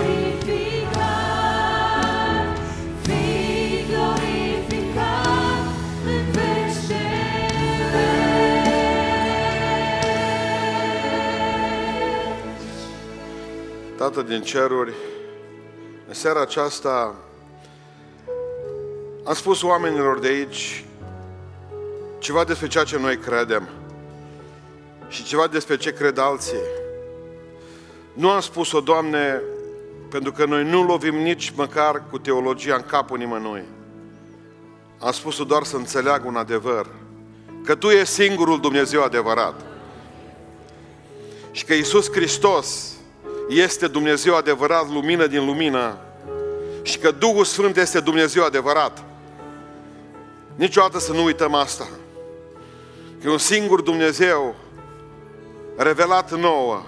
glorificat, fii glorificat în veci de veci. Tată din ceruri, în seara aceasta am spus oamenilor de aici ceva despre ceea ce noi credem și ceva despre ce cred alții. Nu am spus-o, Doamne, pentru că noi nu lovim nici măcar cu teologia în capul nimănui. Am spus-o doar să înțeleagă un adevăr, că Tu ești singurul Dumnezeu adevărat și că Iisus Hristos este Dumnezeu adevărat, lumină din lumină, și că Duhul Sfânt este Dumnezeu adevărat. Niciodată să nu uităm asta. Că e un singur Dumnezeu revelat nouă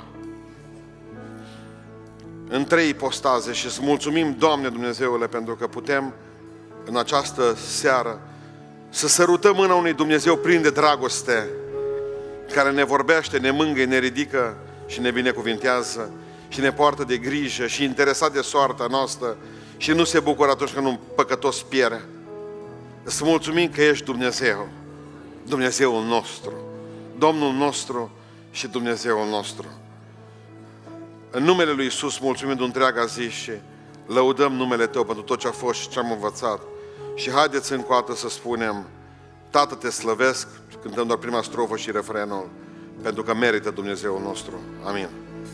în trei ipostaze și să mulțumim, Doamne Dumnezeule, pentru că putem în această seară să sărutăm mâna unui Dumnezeu plin de dragoste, care ne vorbește, ne mângâie, ne ridică și ne binecuvintează și ne poartă de grijă și interesat de soarta noastră și nu se bucură atunci când un păcătos pierde. Să mulțumim că ești Dumnezeu, Dumnezeul nostru, Domnul nostru și Dumnezeul nostru. În numele Lui Iisus mulțumim de întreaga zi și lăudăm numele Tău pentru tot ce a fost și ce am învățat. Și haideți încă o dată să spunem: Tată, te slăvesc, cântăm doar prima strofă și refrenul, pentru că merită Dumnezeul nostru. Amin.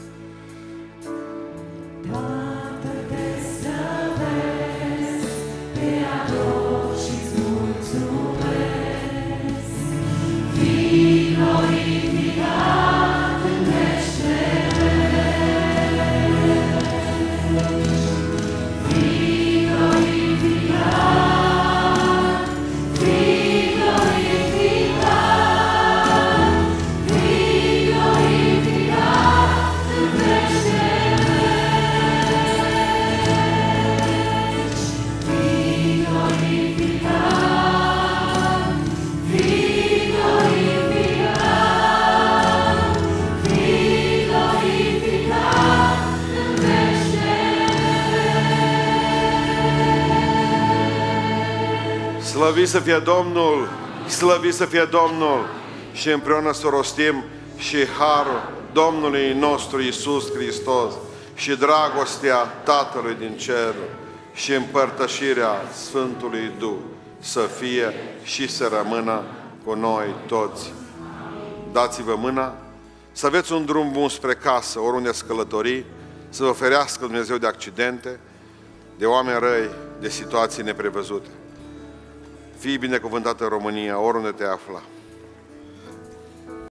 Tată, te slăvesc, te ador și-ți mulțumesc. Fii glorificat în veșnicie. Fii glorificat, fii glorificat, fii glorificat în veșnicie. Slăvit să fie Domnul, slăvit să fie Domnul, și împreună să rostim și harul Domnului nostru Iisus Hristos și dragostea Tatălui din cer și împărtășirea Sfântului Duh să fie și să rămână cu noi toți. Dați-vă mâna, să aveți un drum bun spre casă, oriunde ați călători, să vă ferească Dumnezeu de accidente, de oameni răi, de situații neprevăzute. Fii binecuvântat în România, oriunde te afla.